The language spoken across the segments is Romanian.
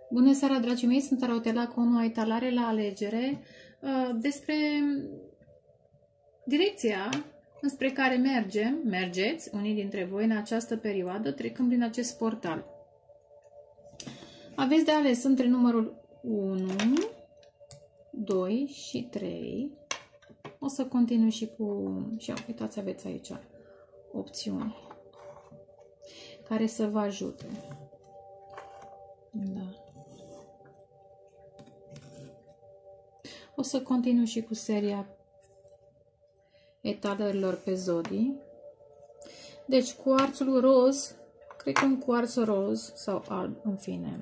Bună seara, dragii mei, sunt Tarotela cu o nouă etalare la alegere despre direcția înspre care mergeți, unii dintre voi, în această perioadă, trecând prin acest portal. Aveți de ales între numărul 1, 2 și 3. O să continui și cu... Și uitați, aveți aici opțiuni care să vă ajute. Da. O să continui și cu seria etalărilor pe zodii. Deci, cuarțul roz, cred că un cuarț roz sau alb, în fine.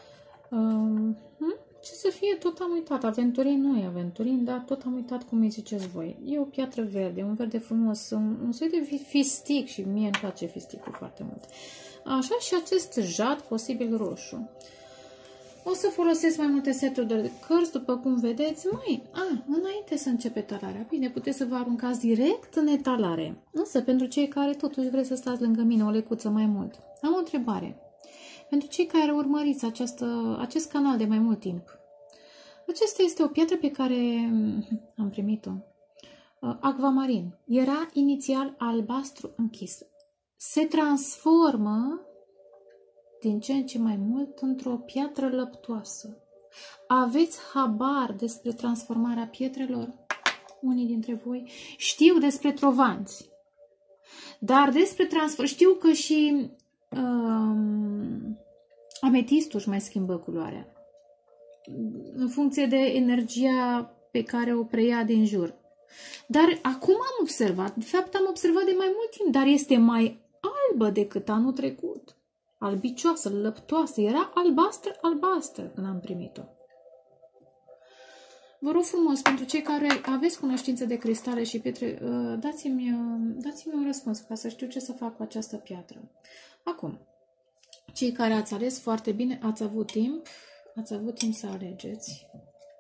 Ce să fie, tot am uitat. Aventurin nu e aventurin, dar tot am uitat cum îi ziceți voi. E o piatră verde, un verde frumos, un soi de fistic și mie îmi place fisticul foarte mult. Așa, și acest jad, posibil roșu. O să folosesc mai multe seturi de cărți, după cum vedeți. Înainte să începe etalarea, bine, puteți să vă aruncați direct în etalare. Însă, pentru cei care totuși vreți să stați lângă mine o lecuță mai mult, am o întrebare. Pentru cei care urmăriți acest canal de mai mult timp, acesta este o piatră pe care am primit-o. Acvamarin. Era inițial albastru închis. Se transformă din ce în ce mai mult într-o piatră lăptoasă. Aveți habar despre transformarea pietrelor? Unii dintre voi știu despre trovanți. Dar despre transformare, știu că și ametistul își mai schimbă culoarea în funcție de energia pe care o preia din jur. Dar acum am observat, de fapt am observat de mai mult timp, dar este mai albă decât anul trecut. Albicioasă, lăptoasă, era albastră când am primit-o. Vă rog frumos, pentru cei care aveți cunoștință de cristale și pietre, dați-mi un răspuns ca să știu ce să fac cu această piatră. Acum, cei care ați ales foarte bine, ați avut timp să alegeți.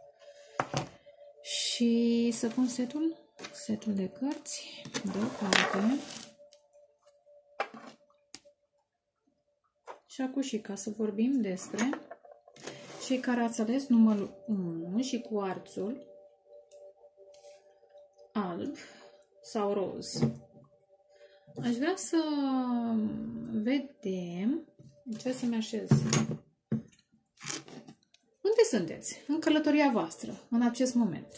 Și să pun setul de cărți deoparte. Și acum și ca să vorbim despre cei care ați ales numărul 1 și cuarțul alb sau roz. Aș vrea să vedem, ce să-mi așez. Unde sunteți? În călătoria voastră, în acest moment.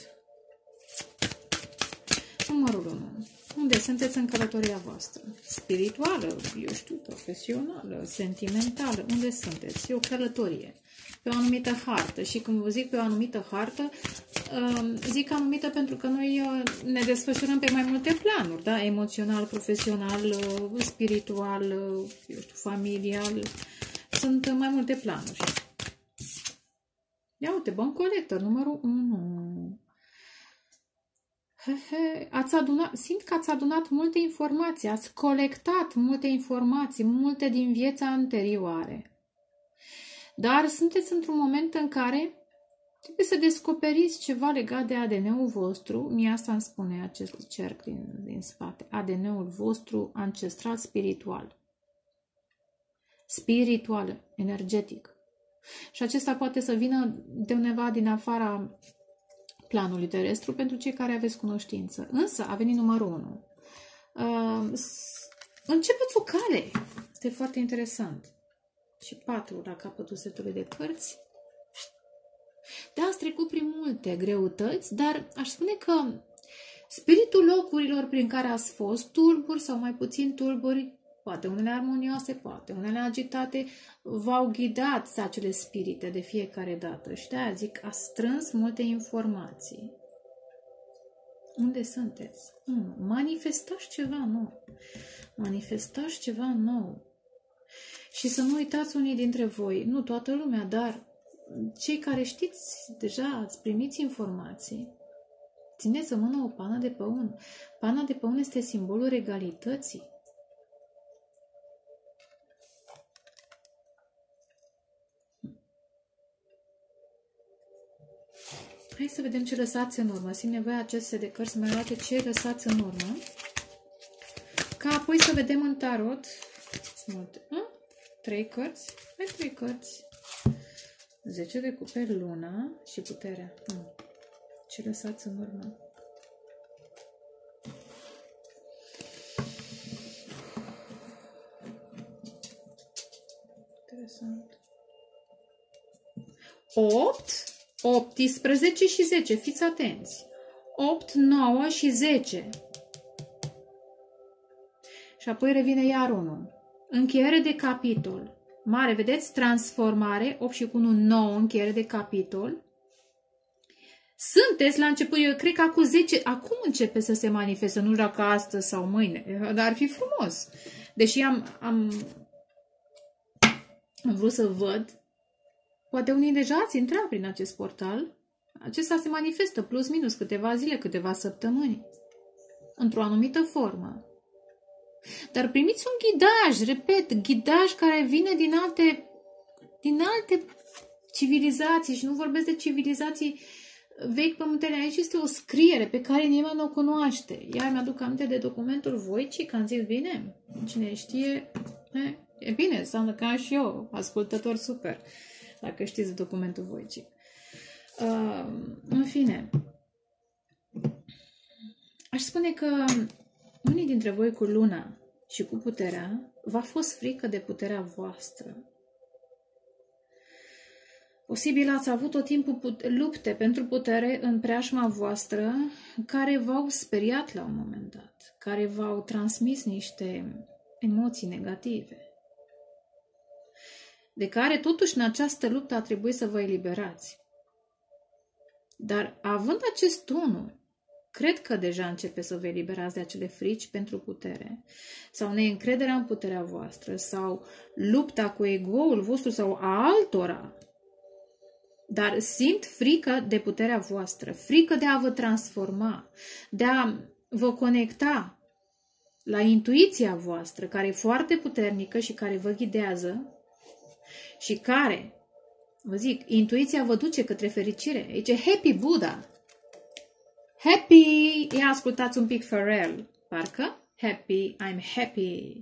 Numărul 1. Unde sunteți în călătoria voastră? Spirituală, eu știu, profesională, sentimentală. Unde sunteți? E o călătorie. Pe o anumită hartă. Și când vă zic pe o anumită hartă, zic anumită pentru că noi ne desfășurăm pe mai multe planuri, da? Emoțional, profesional, spiritual, eu știu, familial. Sunt mai multe planuri. Ia uite, Bone Collector, numărul 1. Simt că ați adunat multe informații, ați colectat multe informații, multe din viața anterioare. Dar sunteți într-un moment în care trebuie să descoperiți ceva legat de ADN-ul vostru. Mie asta îmi spune acest cerc din spate. ADN-ul vostru ancestral spiritual. Spiritual, energetic. Și acesta poate să vină de undeva din afara planului terestru pentru cei care aveți cunoștință. Însă a venit numărul 1. Începeți o cale. Este foarte interesant. Și 4 la capătul setului de cărți. Da, ați trecut prin multe greutăți, dar aș spune că spiritul locurilor prin care ați fost, tulburi sau mai puțin tulburi, poate unele armonioase, poate unele agitate, v-au ghidat acele spirite de fiecare dată. Și de-aia zic, ați strâns multe informații. Unde sunteți? Manifestați ceva nou. Manifestați ceva nou. Și să nu uitați unii dintre voi, nu toată lumea, dar cei care știți deja, ați primit informații, țineți în mână o pană de păun. Pana de păun este simbolul regalității. Hai să vedem ce lăsați în urmă. Simt nevoia aceste de cărți să mai arate ce lăsați în urmă. Ca apoi să vedem în tarot. 3 cărți. Hai 3 cărți. 10 de cupe, luna și puterea. Ce lăsați în urmă? Interesant. 8, 18 și 10. Fiți atenți. 8, 9 și 10. Și apoi revine iar 1. Încheiere de capitol. Mare, vedeți? Transformare. 8 și 1, 9. Încheiere de capitol. Sunteți la început. Eu cred că acum începe să se manifeste. Nu știu dacă astăzi sau mâine. Dar ar fi frumos. Deși am vrut să văd. Poate unii deja ați intrat prin acest portal. Acesta se manifestă plus minus câteva zile, câteva săptămâni. Într-o anumită formă. Dar primiți un ghidaj, repet, ghidaj care vine din alte civilizații și nu vorbesc de civilizații vechi pământene. Aici este o scriere pe care nimeni nu o cunoaște. Iar mi-aduc aminte de documentul voicic, am zis bine, cine știe, e bine, înseamnă că am și eu, ascultător super, dacă știți documentul voicic. În fine, aș spune că unii dintre voi cu luna și cu puterea v-a fost frică de puterea voastră. Posibil ați avut tot timpul lupte pentru putere în preajma voastră care v-au speriat la un moment dat, care v-au transmis niște emoții negative, de care totuși în această luptă a trebuit să vă eliberați. Dar având acest tonu, cred că deja începe să vă eliberați de acele frici pentru putere sau neîncrederea în puterea voastră sau lupta cu ego-ul vostru sau a altora. Dar simt frică de puterea voastră, frică de a vă transforma, de a vă conecta la intuiția voastră, care e foarte puternică și care vă ghidează și care, vă zic, intuiția vă duce către fericire. Aici e Happy Buddha. Happy! Ia ascultați un pic Pharrell, parcă. Happy, I'm happy.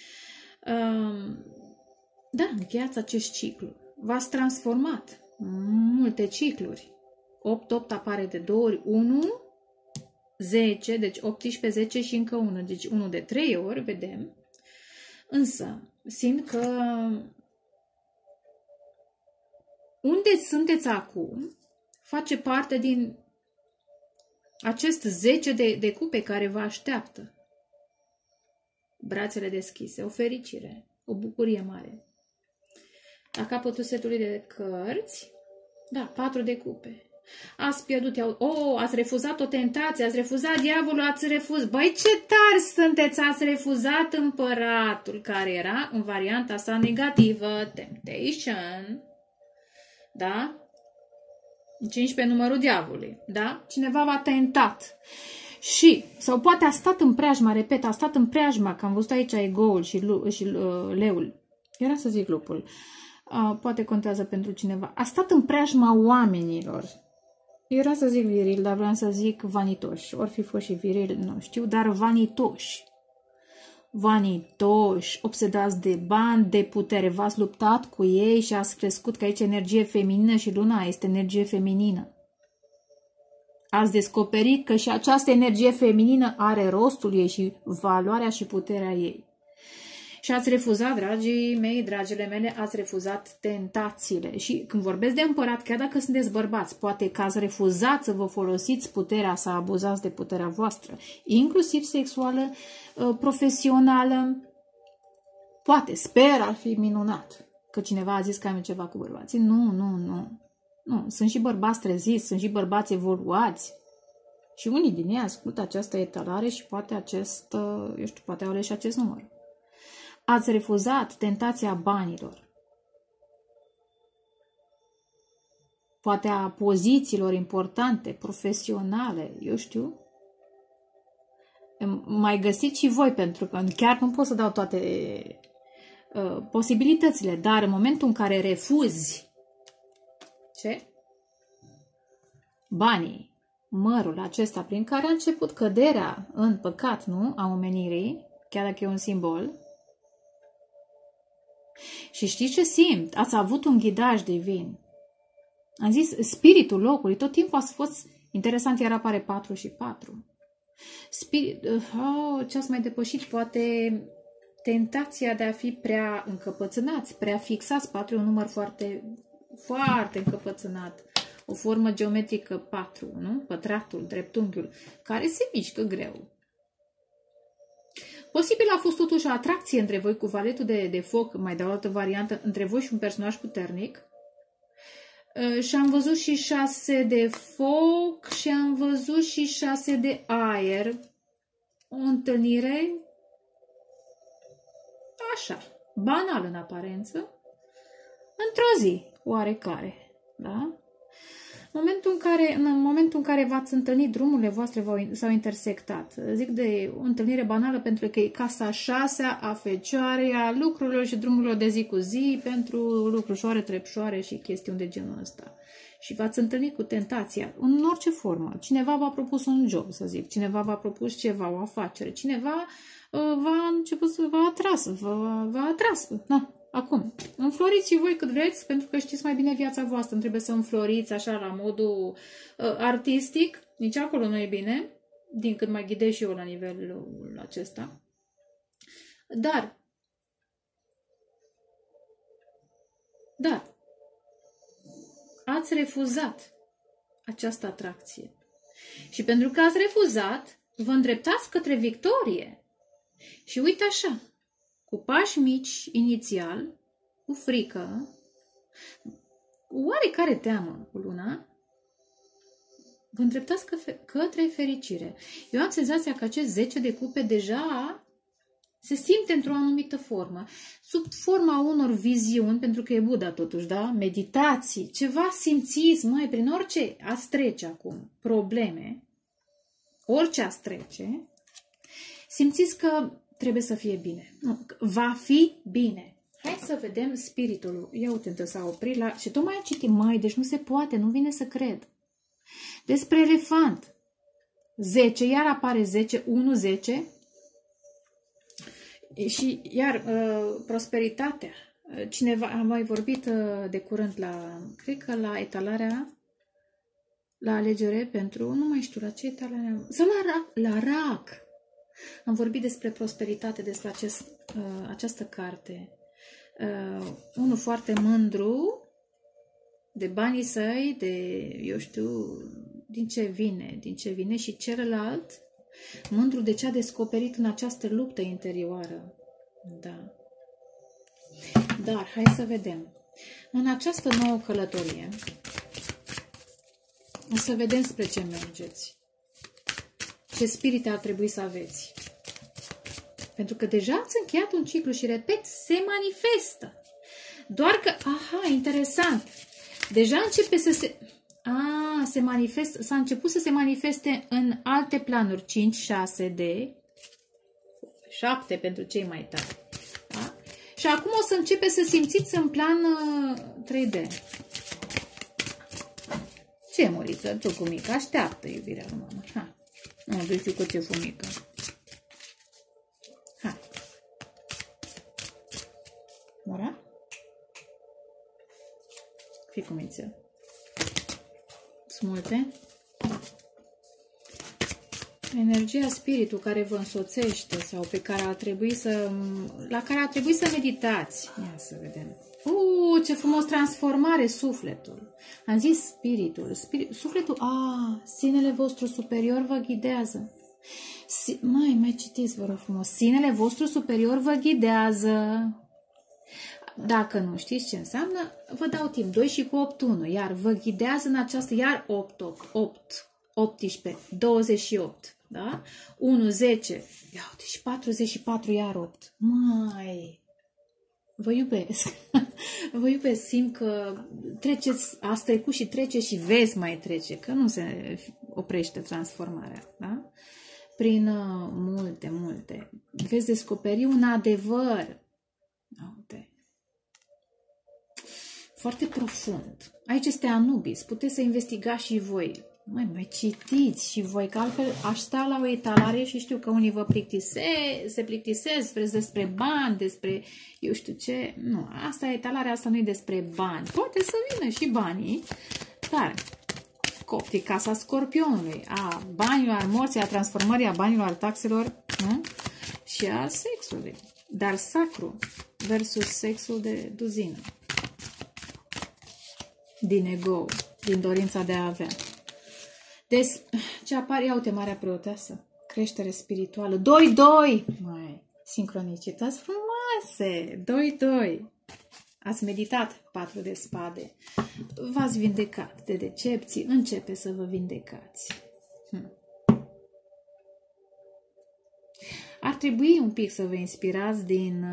Da, încheiați acest ciclu. V-ați transformat. Multe cicluri. 8 apare de 2 ori, 1, 10, deci 18, 10 și încă 1. Deci 1 de 3 ori, vedem. Însă, simt că unde sunteți acum face parte din acest 10 de cupe care vă așteaptă. Brațele deschise, o fericire, o bucurie mare. La capătul setului de cărți, da, 4 de cupe. Ați pierdut, ați refuzat o tentație, ați refuzat diavolul, ați refuzat. Băi, ce tari sunteți, ați refuzat împăratul, care era în varianta sa negativă, temptation, da? 15 numărul diavolului, da? Cineva v-a tentat. Sau poate a stat în preajma, repet, a stat în preajma, că am văzut aici ego-ul și leul. Era să zic lupul. Poate contează pentru cineva. A stat în preajma oamenilor. Era să zic viril, dar vreau să zic vanitoși. Ori fi fost și viril, nu știu, dar vanitoși. Vanitoși, obsedați de bani, de putere. V-ați luptat cu ei și ați crescut că aici energie feminină și luna este energie feminină. Ați descoperit că și această energie feminină are rostul ei și valoarea și puterea ei. Și ați refuzat, dragii mei, dragile mele, ați refuzat tentațiile. Și când vorbesc de împărat, chiar dacă sunteți bărbați, poate că ați refuzat să vă folosiți puterea, să abuzați de puterea voastră, inclusiv sexuală, profesională. Poate, sper, ar fi minunat că cineva a zis că am ceva cu bărbații. Nu. Sunt și bărbați treziți, sunt și bărbați evoluați. Și unii din ei ascultă această etalare și poate poate au ales și acest număr. Ați refuzat tentația banilor. Poate a pozițiilor importante, profesionale, eu știu. Mai găsiți și voi, pentru că chiar nu pot să dau toate posibilitățile, dar în momentul în care refuzi banii, mărul acesta prin care a început căderea în păcat, nu, a omenirii, chiar dacă e un simbol. Și știți ce simt? Ați avut un ghidaj divin. Am zis, spiritul locului, tot timpul a fost interesant, iar apare 4 și 4. Ce ați mai depășit? Poate tentația de a fi prea încăpățânați, prea fixați. 4 e un număr foarte, foarte încăpățânat. O formă geometrică 4, nu? Pătratul, dreptunghiul, care se mișcă greu. Posibil a fost totuși o atracție între voi cu valetul de foc, mai dau o altă variantă, între voi și un personaj puternic. Și am văzut și 6 de foc și am văzut și 6 de aer. O întâlnire așa, banal în aparență, într-o zi oarecare, da? În momentul în care v-ați întâlnit, drumurile voastre s-au intersectat. Zic de o întâlnire banală pentru că e casa 6-a a Fecioarei, a lucrurilor și drumurilor de zi cu zi pentru lucrușoare, trepșoare și chestiuni de genul ăsta. Și v-ați întâlnit cu tentația, în orice formă. Cineva v-a propus un job, să zic, cineva v-a propus ceva, o afacere, cineva v-a atras. Na. Acum, înfloriți și voi cât vreți, pentru că știți mai bine viața voastră. Nu trebuie să înfloriți așa la modul artistic. Nici acolo nu e bine, din cât mai ghidez și eu la nivelul acesta. Dar, ați refuzat această atracție. Și pentru că ați refuzat, vă îndreptați către victorie. Și uite așa, cu pași mici inițial, cu frică, cu oarecare teamă cu luna, vă îndreptați către fericire. Eu am senzația că acest 10 de cupe deja se simte într-o anumită formă, sub forma unor viziuni, pentru că e Buddha totuși, da? Meditații, ceva simțiți, mai prin orice ați trece acum, probleme, orice ați trece, simțiți că trebuie să fie bine. Nu, va fi bine. Hai să vedem spiritul. Ia uite, s-a oprit la... Și tocmai citim, deci nu se poate, nu vine să cred. Despre elefant. 10, iar apare 10, 1, 10. Și iar prosperitatea. Cineva a mai vorbit de curând cred că la etalarea, la alegere pentru, nu mai știu la ce etalare, sau la RAC. Am vorbit despre prosperitate, despre această carte. Unul foarte mândru de banii săi, de, eu știu, din ce vine și celălalt mândru de ce a descoperit în această luptă interioară. Da. Dar, hai să vedem. În această nouă călătorie, o să vedem spre ce mergeți. Ce spirit ar trebui să aveți. Pentru că deja ați încheiat un ciclu și, repet, se manifestă. Doar că, interesant, deja începe să se manifestă, s-a început să se manifeste în alte planuri, 5, 6 de 7 pentru cei mai tari. Da? Și acum o să începe să simțiți în plan 3D. Ce, Moriță, tu cu mică? Așteaptă iubirea lui mama. Ha. Nu, de știu cu ce fumică. Hai. Mora? Fii cu mințel. Sunt multe. Energia, spiritul care vă însoțește sau pe care la care ar trebui să meditați. Ia să vedem. Ce frumos transformare sufletul. Am zis spiritul. Sufletul, sinele vostru superior vă ghidează. Mai citiți, vă rog frumos. Sinele vostru superior vă ghidează. Dacă nu știți ce înseamnă, vă dau timp. 2 și cu 8, 1. Iar vă ghidează în această, iar 8, 18, 28. Da? 1, 10. Ia uite, și 44, iar 8. Vă iubesc. Vă iubesc. Simt că treceți, ați trecut și trece și veți mai trece. Că nu se oprește transformarea. Da? Prin multe. Veți descoperi un adevăr. Uite. Foarte profund. Aici este Anubis. Puteți să investigați și voi. Mai citiți și voi, că altfel aș sta la o etalare și știu că unii vă se plictisesc, vreți despre bani, despre eu știu ce. Nu, etalarea asta nu e despre bani. Poate să vină și banii, Dar, coptic, casa Scorpionului, a banilor morții, a transformării, a banilor taxelor, nu? Și a sexului. Dar sacru versus sexul de duzină. Din ego, din dorința de a avea. Deci, ce apare? Ia uite, Marea Preoteasă. Creștere spirituală. 2-2! Mai, sincronicități frumoase! 2-2! Ați meditat 4 de spade. V-ați vindecat de decepții. Începe să vă vindecați. Ar trebui un pic să vă inspirați din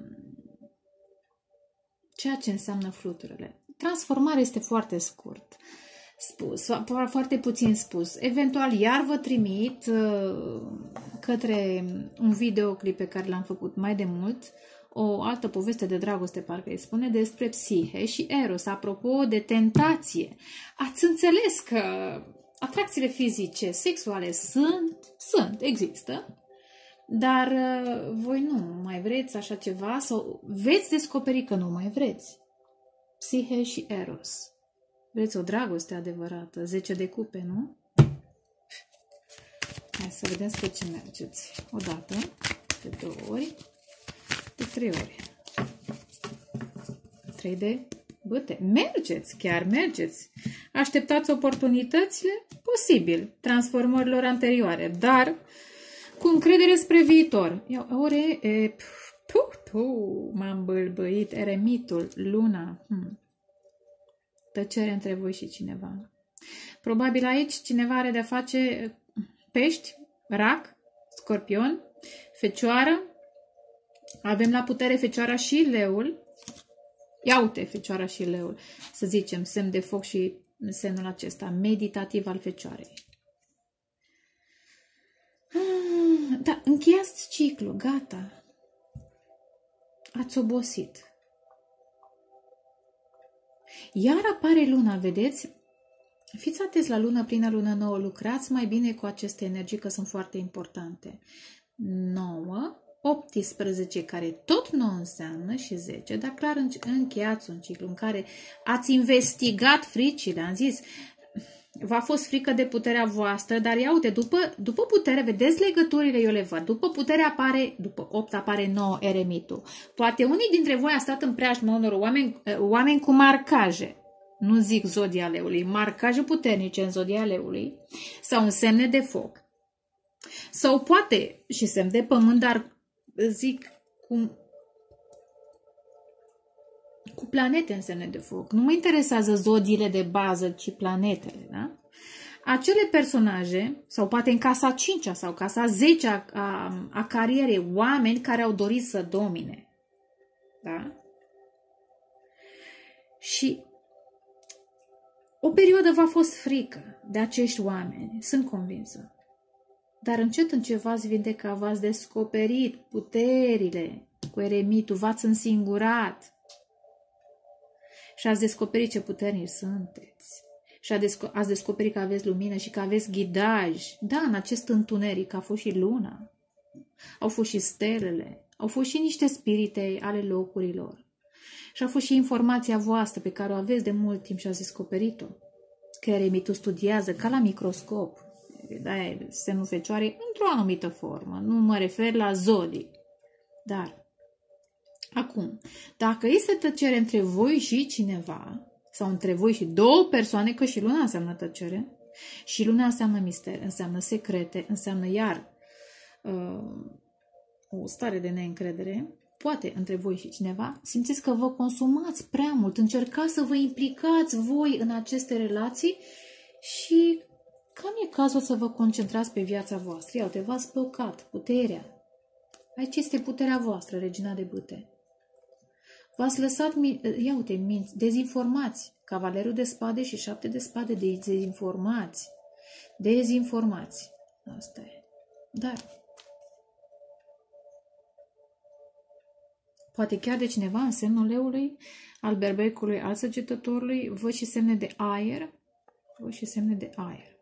ceea ce înseamnă fluturile. Transformarea este foarte scurt spus, foarte puțin spus. Eventual iar vă trimit către un videoclip pe care l-am făcut mai de mult, o altă poveste de dragoste, parcă îi spune, despre Psihe și Eros. Apropo de tentație, ați înțeles că atracțiile fizice, sexuale există, dar voi nu mai vreți așa ceva sau veți descoperi că nu mai vreți. Psihe și Eros. Vreți o dragoste adevărată, 10 de cupe, nu? Hai să vedem spre ce mergeți. O dată, de 2 ori, de 3 ori. 3 de bâte. Mergeți, chiar mergeți. Așteptați oportunitățile? Posibil, transformărilor anterioare, dar cu încredere spre viitor. M-am bâlbâit, eremitul, luna. Tăcere între voi și cineva. Probabil aici cineva are de-a face pești, rac, scorpion, fecioară. Avem la putere fecioara și leul. Ia uite, fecioara și leul. Să zicem, semn de foc și semnul acesta, meditativ al fecioarei. Da, încheiați ciclu, gata. Ați obosit. Iar apare luna, vedeți? Fiți atenți la lună plină, lună nouă, lucrați mai bine cu aceste energii că sunt foarte importante. 9, 18, care tot nu înseamnă și 10, dar clar încheiați un ciclu în care ați investigat fricile, am zis, v-a fost frică de puterea voastră, dar ia uite, după putere, vedeți legăturile, eu le văd, după putere apare, după 8 apare 9 eremitul. Poate unii dintre voi a stat în preajma unor oameni cu marcaje, nu zic zodia leului, marcaje puternice în zodia leului, sau în semne de foc. Sau poate și semn de pământ, dar zic cu planete în semne de foc. Nu mă interesează zodiile de bază, ci planetele, da? Acele personaje, sau poate în casa 5-a sau casa 10-a a carierei, oameni care au dorit să domine. Da? Și o perioadă v-a fost frică de acești oameni, sunt convinsă. Dar încet v-ați vindecat, v-ați descoperit puterile cu eremitul, v-ați însingurat. Și ați descoperit ce puternici sunteți. Și ați descoperit că aveți lumină și că aveți ghidaj. Da, în acest întuneric a fost și luna. Au fost și stelele. Au fost și niște spirite ale locurilor. Și a fost și informația voastră pe care o aveți de mult timp și ați descoperit-o. Că eremitul studiază ca la microscop. Da, semnul fecioarei într-o anumită formă. Nu mă refer la zodii. Dar acum, dacă este tăcere între voi și cineva, sau între voi și două persoane, că și luna înseamnă tăcere, și luna înseamnă mister, înseamnă secrete, înseamnă iar o stare de neîncredere, poate între voi și cineva, simțiți că vă consumați prea mult, încercați să vă implicați voi în aceste relații și cam e cazul să vă concentrați pe viața voastră. Ia uite, v-ați blocat puterea. Aici este puterea voastră, regina de bâte. V-ați lăsat, ia uite, minți, dezinformați. Cavalerul de spade și 7 de spade, dezinformați. Dezinformați. Asta e. Dar poate chiar de cineva în semnul leului, al berbecului, al săgetătorului, văd și semne de aer. Văd și semne de aer.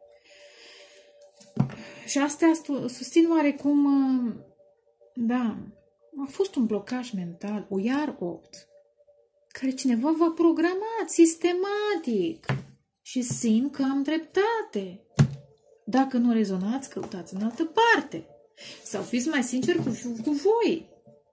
Și astea susțin oarecum, da, a fost un blocaj mental, o iar 8, care cineva v-a programat sistematic și simt că am dreptate. Dacă nu rezonați, căutați în altă parte. Sau fiți mai sinceri cu voi.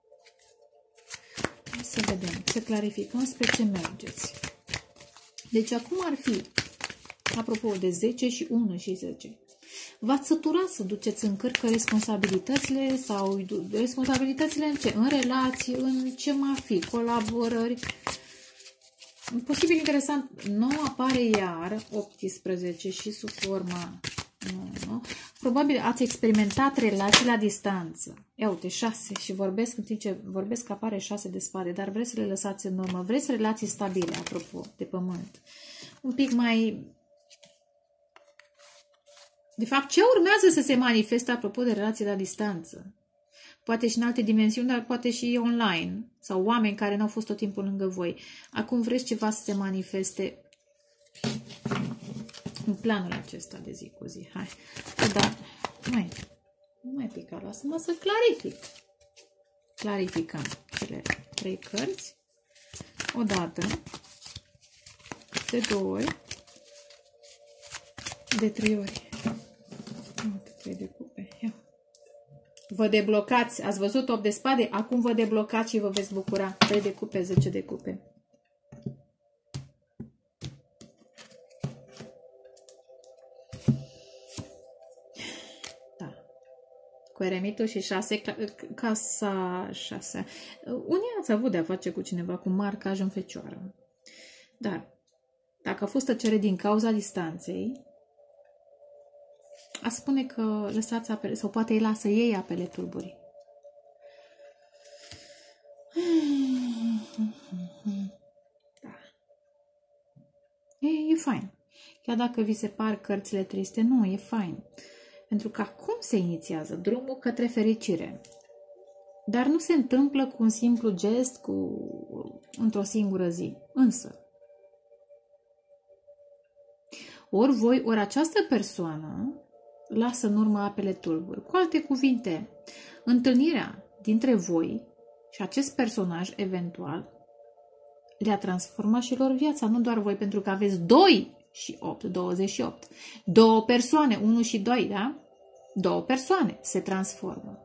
Hai să vedem, să clarificăm spre ce mergeți. Deci acum ar fi, apropo de 10 și 1 și 10, v-ați săturat să duceți în cârcă responsabilitățile sau responsabilitățile în ce? În relații, în ce mai fi, colaborări. Posibil interesant, nou apare iar 18 și sub forma 9. Probabil ați experimentat relații la distanță. Ia uite, 6 și vorbesc, în timp ce vorbesc apare 6 de spade, dar vreți să le lăsați în urmă. Vreți relații stabile, apropo, de pământ. Un pic mai... De fapt, ce urmează să se manifeste apropo de relații la distanță? Poate și în alte dimensiuni, dar poate și online. Sau oameni care nu au fost tot timpul lângă voi. Acum vreți ceva să se manifeste în planul acesta de zi cu zi. Hai. Da. Nu mai pica. Lasă-mă să clarific. Clarificăm cele 3 cărți. Odată. De 2 ori. De 3 ori. Uite, 3 de cupe. Ia. Vă deblocați. Ați văzut 8 de spade? Acum vă deblocați și vă veți bucura. 3 de cupe, 10 de cupe. Da. Cu eremitul și 6, casa 6. Unii ați avut de-a face cu cineva cu marcaj în fecioară. Dar, dacă a fost tăcere din cauza distanței, a spune că lăsați apele, sau poate îi lasă ei apele tulburi. Da. E fain. Chiar dacă vi se par cărțile triste, nu, e fain. Pentru că acum se inițiază drumul către fericire. Dar nu se întâmplă cu un simplu gest, într-o singură zi. Însă, ori voi, ori această persoană lasă în urmă apele tulburi. Cu alte cuvinte, întâlnirea dintre voi și acest personaj eventual le-a transformat și lor viața, nu doar voi, pentru că aveți 2 și 8, 28. 2 persoane, 1 și 2, da? 2 persoane se transformă.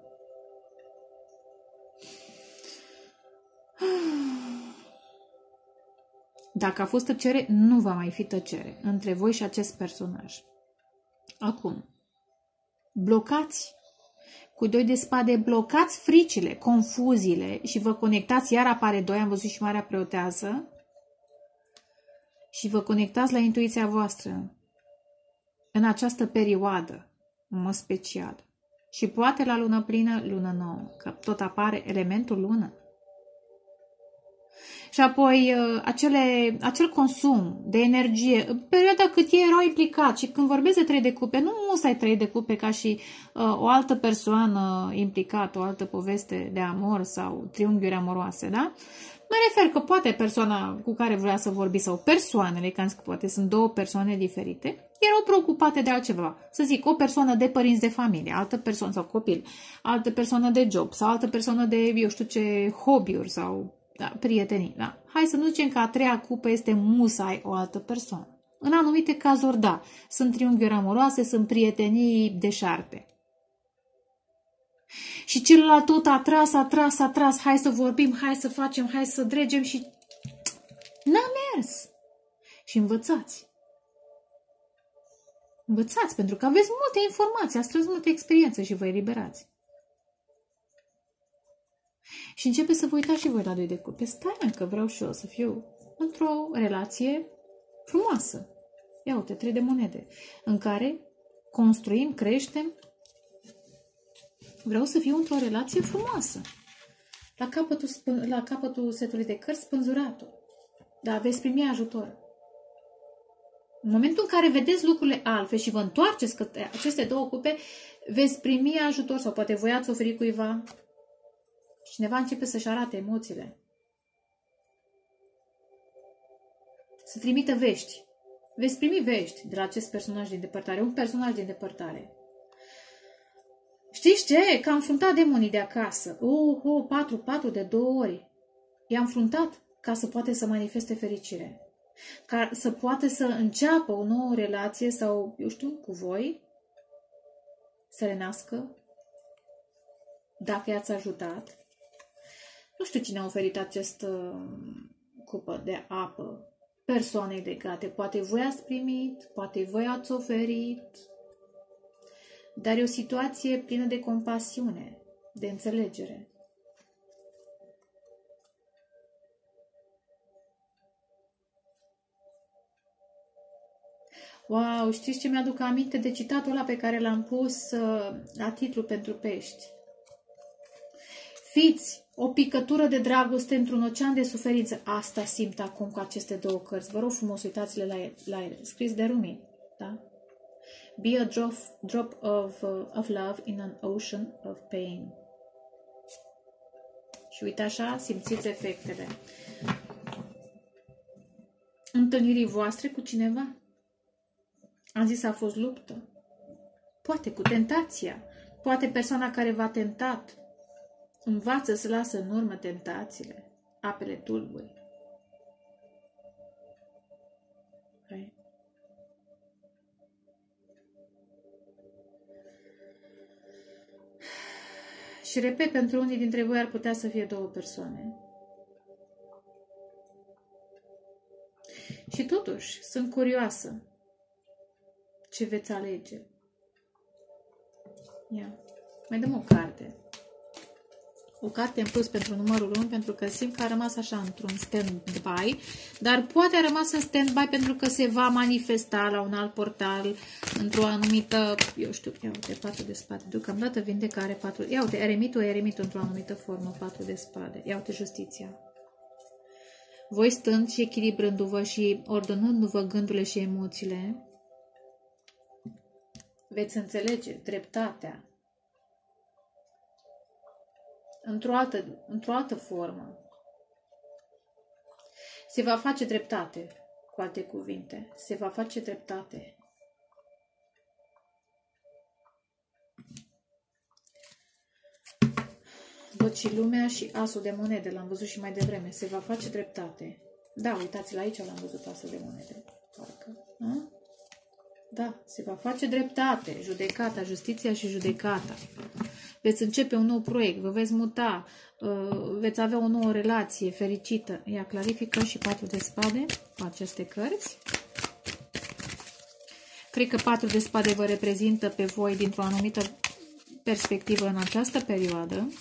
Dacă a fost tăcere, nu va mai fi tăcere între voi și acest personaj. Acum, blocați cu 2 de spade, blocați fricile, confuziile și vă conectați, iar apare 2, am văzut și Marea Preotează, și vă conectați la intuiția voastră în această perioadă, în mod special. Și poate la lună plină, lună nouă, că tot apare elementul lună. Și apoi acel consum de energie, în perioada cât ei erau implicați. Și când vorbesc de 3 de cupe, nu musai 3 de cupe ca și o altă persoană implicată, o altă poveste de amor sau triunghiuri amoroase, da? Mă refer că poate persoana cu care vrea să vorbi sau persoanele, că poate sunt 2 persoane diferite, erau preocupate de altceva. Să zic, o persoană de părinți de familie, altă persoană sau copil, altă persoană de job sau altă persoană de, eu știu ce, hobby-uri sau... Da, prietenii, da. Hai să nu zicem că a 3-a cupă este musai o altă persoană. În anumite cazuri, da. Sunt triunghiuri amoroase, sunt prietenii deșarpe. Și celălalt tot a tras, hai să vorbim, hai să facem, hai să dregem și n-a mers. Și învățați. Învățați, pentru că aveți multe informații, ați strâns multe experiențe și vă eliberați. Și începe să vă uitați și voi la 2 de cupe. Stai, mă, că vreau și eu să fiu într-o relație frumoasă. Ia uite, 3 de monede. În care construim, creștem. Vreau să fiu într-o relație frumoasă. La capătul setului de cărți, spânzuratul. Dar veți primi ajutor. În momentul în care vedeți lucrurile altfel și vă întoarceți către aceste 2 cupe, veți primi ajutor sau poate voi ați oferi cuiva. Și cineva începe să-și arate emoțiile. Să trimită vești. Veți primi vești de la acest personaj din depărtare. Un personaj din depărtare. Știți ce? Că am înfruntat demonii de acasă. 4 de 2 ori. I-am înfruntat ca să poate să manifeste fericire. ca să poată să înceapă o nouă relație sau, eu știu, cu voi, să renască, dacă i-ați ajutat. Nu știu cine a oferit această cupă de apă persoanei legate. Poate voi ați primit, poate voi ați oferit, dar e o situație plină de compasiune, de înțelegere. Wow, știți ce mi-aduc aminte de citatul ăla pe care l-am pus la titlu pentru pești? Fiți o picătură de dragoste într-un ocean de suferință. Asta simt acum cu aceste două cărți. Vă rog frumos, uitați-le la ele. Scris de Rumi, da? Be a drop of love in an ocean of pain. Și uite așa, simțiți efectele. Întâlnirii voastre cu cineva. Am zis, a fost luptă. Poate cu tentația. Poate persoana care v-a tentat învață să lasă în urmă tentațiile, apele tulburi. Okay. Și repet, pentru unii dintre voi ar putea să fie două persoane. Și totuși, sunt curioasă ce veți alege. Ia, mai dăm o carte. O carte în plus pentru numărul 1, pentru că simt că a rămas așa într-un stand-by, dar poate a rămas în stand-by pentru că se va manifesta la un alt portal, într-o anumită, eu știu, ia uite, 4 de spade, deocamdată vindecare 4, ia uite, eremitul într-o anumită formă, 4 de spade, ia uite, justiția. Voi stând și echilibrându-vă și ordonându-vă gândurile și emoțiile, veți înțelege dreptatea într-o altă formă. Se va face dreptate, cu alte cuvinte. Se va face dreptate. Văd și lumea și asul de monede. L-am văzut și mai devreme. Se va face dreptate. Da, uitați-l aici, l-am văzut asul de monede. Parcă. Da, se va face dreptate. Judecata, justiția și judecata. Veți începe un nou proiect, vă veți muta, veți avea o nouă relație fericită. Ea clarifică și 4 de spade cu aceste cărți. Cred că 4 de spade vă reprezintă pe voi dintr-o anumită perspectivă în această perioadă.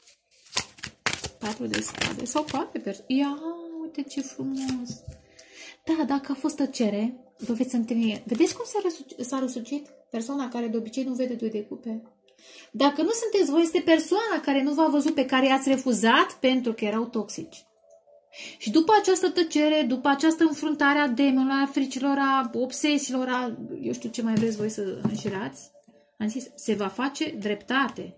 4 de spade sau poate persoane. Ia, uite ce frumos! Da, dacă a fost tăcere, vă veți întâlni. Vedeți cum s-a răsucit persoana care de obicei nu vede 2 de cupe? Dacă nu sunteți voi, este persoana care nu v-a văzut, pe care i-ați refuzat pentru că erau toxici. Și după această tăcere, după această înfruntare a demonilor, a fricilor, a obsesiilor, a eu știu ce mai vreți voi să înșirați, am zis, se va face dreptate.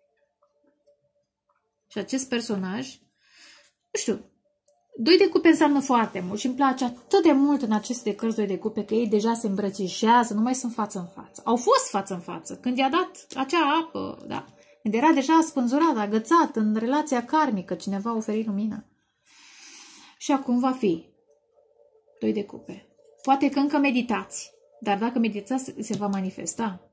Și acest personaj, nu știu, 2 de cupe înseamnă foarte mult și îmi place atât de mult în aceste cărți 2 de cupe că ei deja se îmbrățișează, nu mai sunt față în față. Au fost față în față când i-a dat acea apă, da, când era deja spânzurat, agățat în relația karmică, cineva a oferit lumină. Și acum va fi 2 de cupe. Poate că încă meditați, dar dacă meditați se va manifesta.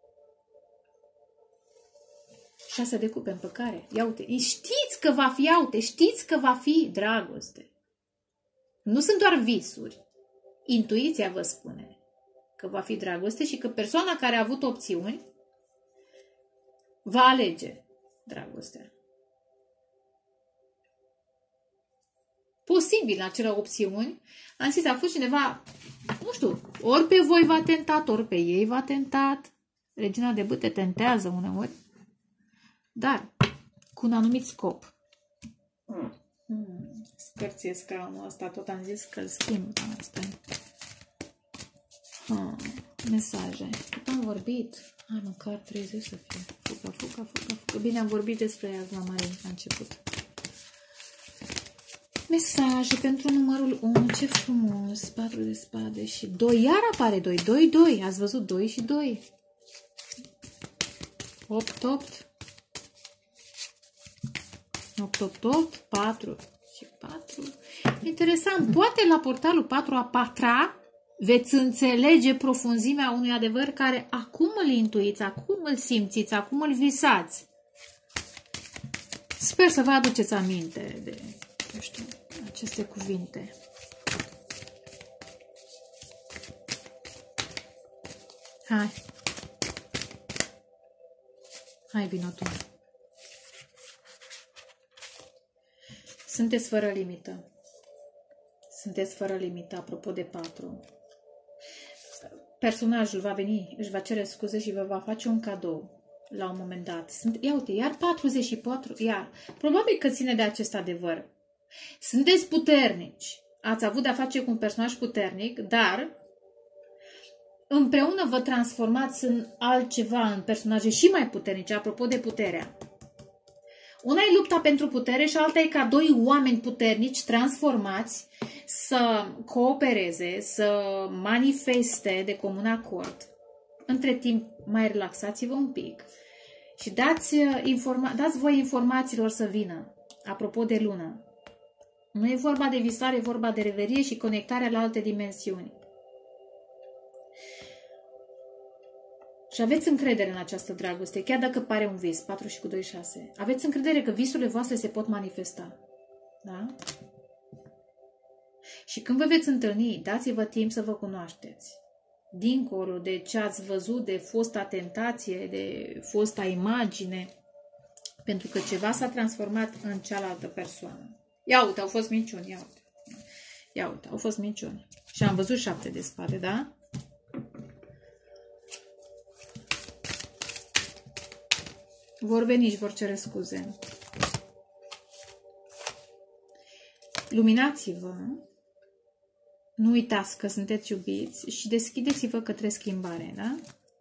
6 de cupe, împăcare. Ia uite, știți că va fi, ia uite, știți că va fi dragoste. Nu sunt doar visuri. Intuiția vă spune că va fi dragoste și că persoana care a avut opțiuni va alege dragostea. Posibil în acele opțiuni, am zis, a fost cineva, nu știu, ori pe voi v-a tentat, ori pe ei v-a tentat. Regina de bâte tentează uneori. Dar cu un anumit scop. Spărție scaunul ăsta, tot am zis că îl schimb. Mesaje. Tot am vorbit. Hai, măcar 30 să fie. Fuga. Bine, am vorbit despre ea la Marin la început. Mesaje pentru numărul 1. Ce frumos. 4 de spade și 2. Iar apare 2. 2. Ați văzut 2 și 2. 8. 8, 4 și 4. Interesant. Poate la portalul 4 a 4-a veți înțelege profunzimea unui adevăr care acum îl intuiți, acum îl simțiți, acum îl visați. Sper să vă aduceți aminte de, nu știu, aceste cuvinte. Hai. Hai, vino tu. Sunteți fără limită. Sunteți fără limită, apropo de 4. Personajul va veni, își va cere scuze și vă va face un cadou la un moment dat. Ia uite, iar 44, iar. Probabil că ține de acest adevăr. Sunteți puternici. Ați avut de-a face cu un personaj puternic, dar împreună vă transformați în altceva, în personaje și mai puternice, apropo de puterea. Una e lupta pentru putere și alta e ca doi oameni puternici transformați să coopereze, să manifeste de comun acord. Între timp, mai relaxați-vă un pic și dați voi informațiilor să vină, apropo de lună. Nu e vorba de visare, e vorba de reverie și conectarea la alte dimensiuni. Și aveți încredere în această dragoste, chiar dacă pare un vis, 4 și cu 2, 6. Aveți încredere că visurile voastre se pot manifesta. Da? Și când vă veți întâlni, dați-vă timp să vă cunoașteți. Dincolo de ce ați văzut, de fosta tentație, de fosta imagine, pentru că ceva s-a transformat în cealaltă persoană. Ia uite, au fost minciuni, ia uite. Ia uite, au fost minciuni. Și am văzut 7 de spade, da? Vor veni și vor cere scuze. Luminați-vă, nu uitați că sunteți iubiți și deschideți-vă către schimbare, da?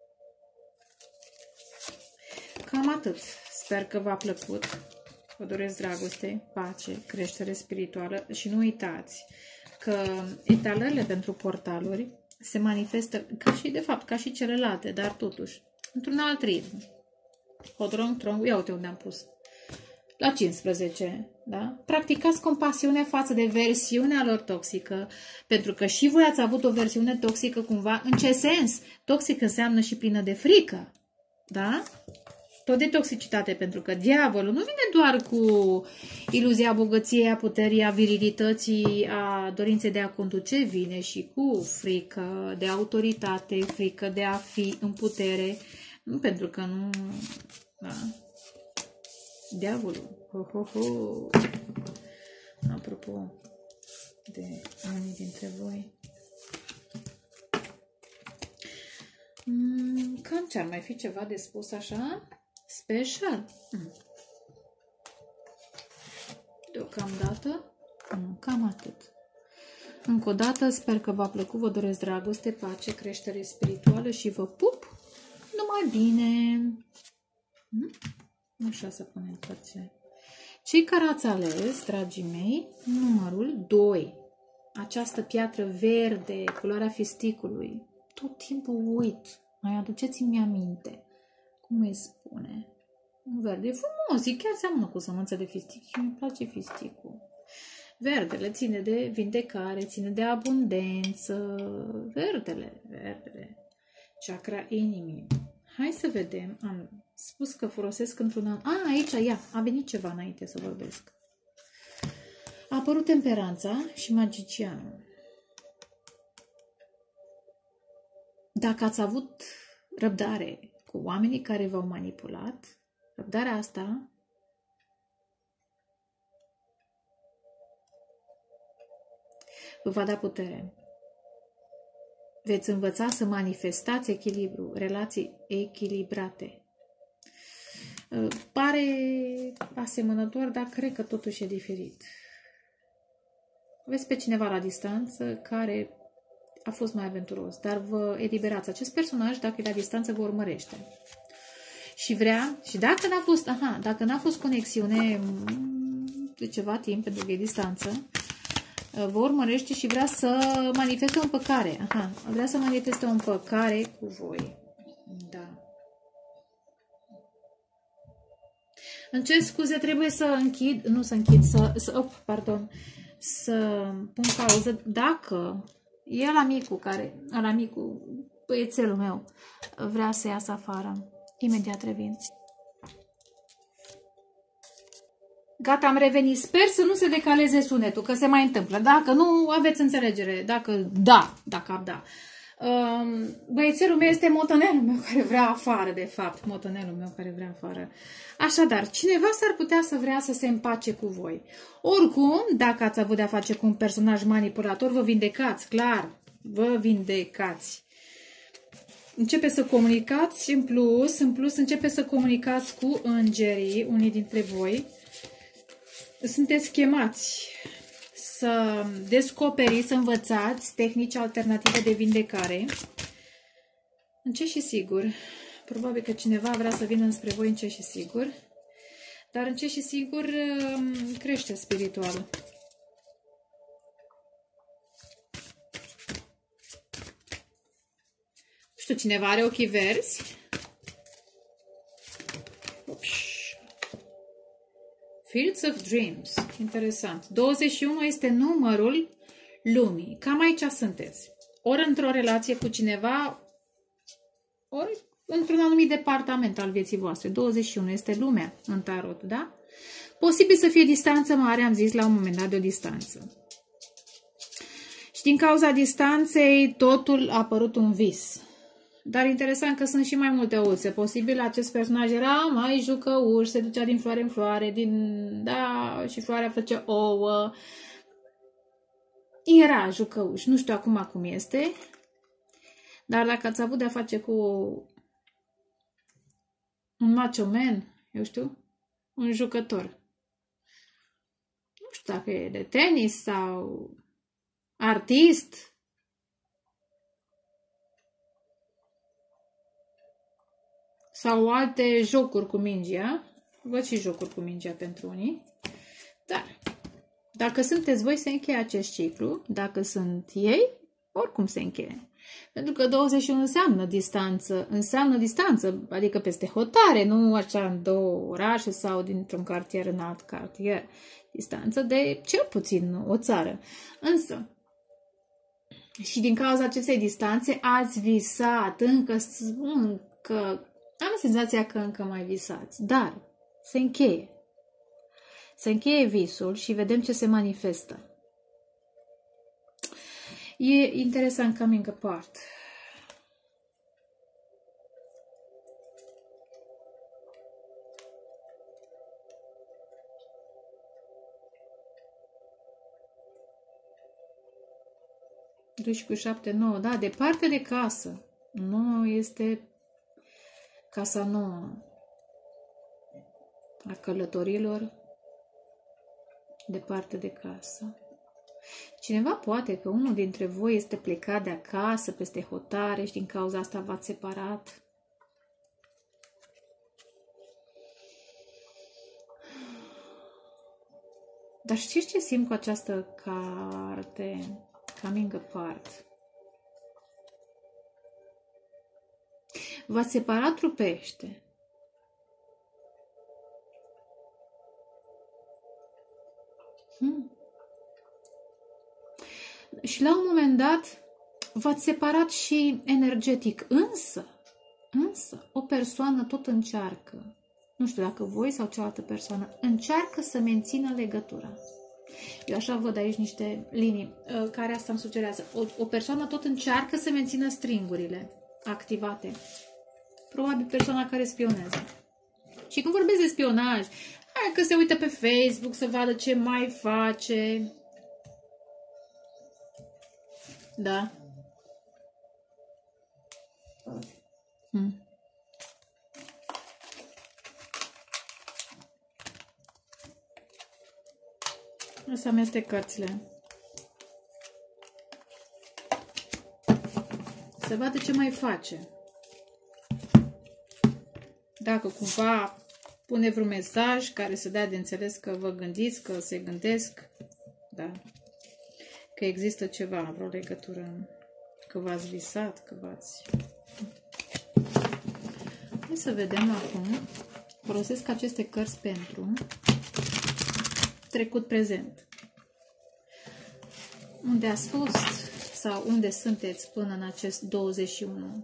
Cam atât. Sper că v-a plăcut. Vă doresc dragoste, pace, creștere spirituală și nu uitați că etalările pentru portaluri se manifestă ca și, de fapt, ca și celelalte, dar totuși, într-un alt ritm. Hodrong, ia uite unde am pus. La 15, da? Practicați compasiune față de versiunea lor toxică, pentru că și voi ați avut o versiune toxică cumva. În ce sens? Toxic înseamnă și plină de frică, da? Tot de toxicitate, pentru că diavolul nu vine doar cu iluzia bogăției, a puterii, a virilității, a dorinței de a conduce, vine și cu frică de autoritate, frică de a fi în putere, nu pentru că nu... Da? Diavolul. Ho, ho, ho. Apropo de unii dintre voi. Cam ce ar mai fi ceva de spus așa? Special. Deocamdată, cam atât. Încă o dată, sper că v-a plăcut, vă doresc dragoste, pace, creștere spirituală și vă pup numai bine. Așa să punem părțile. Cei care ați ales, dragii mei, numărul 2. Această piatră verde, culoarea fisticului. Tot timpul uit. Mai aduceți-mi aminte. Cum îi spune? Verde. E frumos. E chiar seamănă cu sămânță de fistic și mi place fisticul. Verdele ține de vindecare, ține de abundență. Verdele. Chakra inimii. Hai să vedem. Am spus că folosesc într-un an. Aici, ia, a venit ceva înainte să vorbesc. A apărut temperanța și magicianul. Dacă ați avut răbdare cu oamenii care v-au manipulat, răbdarea asta vă va da putere. Veți învăța să manifestați echilibru, relații echilibrate. Pare asemănător, dar cred că totuși e diferit. Aveți pe cineva la distanță care a fost mai aventuros, dar vă eliberați. Acest personaj, dacă e la distanță, vă urmărește. Și vrea, și dacă n-a fost, dacă n-a fost conexiune de ceva timp, pentru că e distanță, vă urmărește și vrea să manifeste o împăcare. Vrea să manifeste o împăcare cu voi. Da. Îmi cer scuze, trebuie să închid, să pun pauză dacă e ălamicul, băiețelul meu, vrea să iasă afară. Imediat revin. Gata, am revenit. Sper să nu se decaleze sunetul, că se mai întâmplă. Dacă nu, aveți înțelegere. Dacă da. Băiețelul meu este motonelul meu care vrea afară, de fapt. Motonelul meu care vrea afară. Așadar, cineva s-ar putea să vrea să se împace cu voi. Oricum, dacă ați avut de-a face cu un personaj manipulator, vă vindecați, clar. Vă vindecați. Începeți să comunicați, în plus, începeți să comunicați cu îngerii, unii dintre voi. Sunteți chemați să descoperiți, să învățați tehnici alternative de vindecare. Încet și sigur. Probabil că cineva vrea să vină înspre voi încet și sigur. Dar încet și sigur crește spiritual. Nu știu, cineva are ochii verzi? Fields of Dreams. Interesant. 21 este numărul lumii. Cam aici sunteți. Ori într-o relație cu cineva, ori într-un anumit departament al vieții voastre. 21 este lumea în tarot, da? Posibil să fie distanță mare, am zis la un moment dat, de o distanță. Și din cauza distanței, totul a apărut un vis. Dar interesant că sunt și mai multe opții. Posibil acest personaj era mai jucăuș, se ducea din floare în floare, și floarea făcea ouă. Era jucăuș. Nu știu acum cum este. Dar dacă ați avut de-a face cu un macho man, eu știu, un jucător. Nu știu dacă e de tenis sau artist. Sau alte jocuri cu mingea. Văd și jocuri cu mingea pentru unii. Dar, dacă sunteți voi, se încheie acest ciclu. Dacă sunt ei, oricum se încheie. Pentru că 21 înseamnă distanță, adică peste hotare, nu așa în două orașe sau dintr-un cartier în alt cartier. Distanță de cel puțin o țară. Însă, și din cauza acestei distanțe, ați visat, încă am senzația că încă mai visați, dar se încheie. Se încheie visul și vedem ce se manifestă. E interesant coming apart. Duși cu 7, 9, da, departe de casă. 9 este casa nouă a călătorilor, departe de casă. Cineva poate că unul dintre voi este plecat de acasă peste hotare și din cauza asta v-ați separat. Dar știți ce simt cu această carte? Coming apart. V-ați separat trupește. Și la un moment dat v-ați separat și energetic. Însă, o persoană tot încearcă, nu știu dacă voi sau cealaltă persoană, încearcă să mențină legătura. Eu așa văd aici niște linii care asta îmi sugerează. O persoană tot încearcă să mențină stringurile activate. Probabil persoana care spionează. Și când vorbesc de spionaj, hai că se uită pe Facebook să vadă ce mai face. Da. O să amestec cărțile. Să vadă ce mai face. Dacă cumva pune vreun mesaj care să dea de înțeles că vă gândiți, că se gândesc, da, că există ceva, vreo legătură, că v-ați visat, că v-ați... Hai să vedem acum. Folosesc aceste cărți pentru trecut prezent. Unde ați fost sau unde sunteți până în acest 21?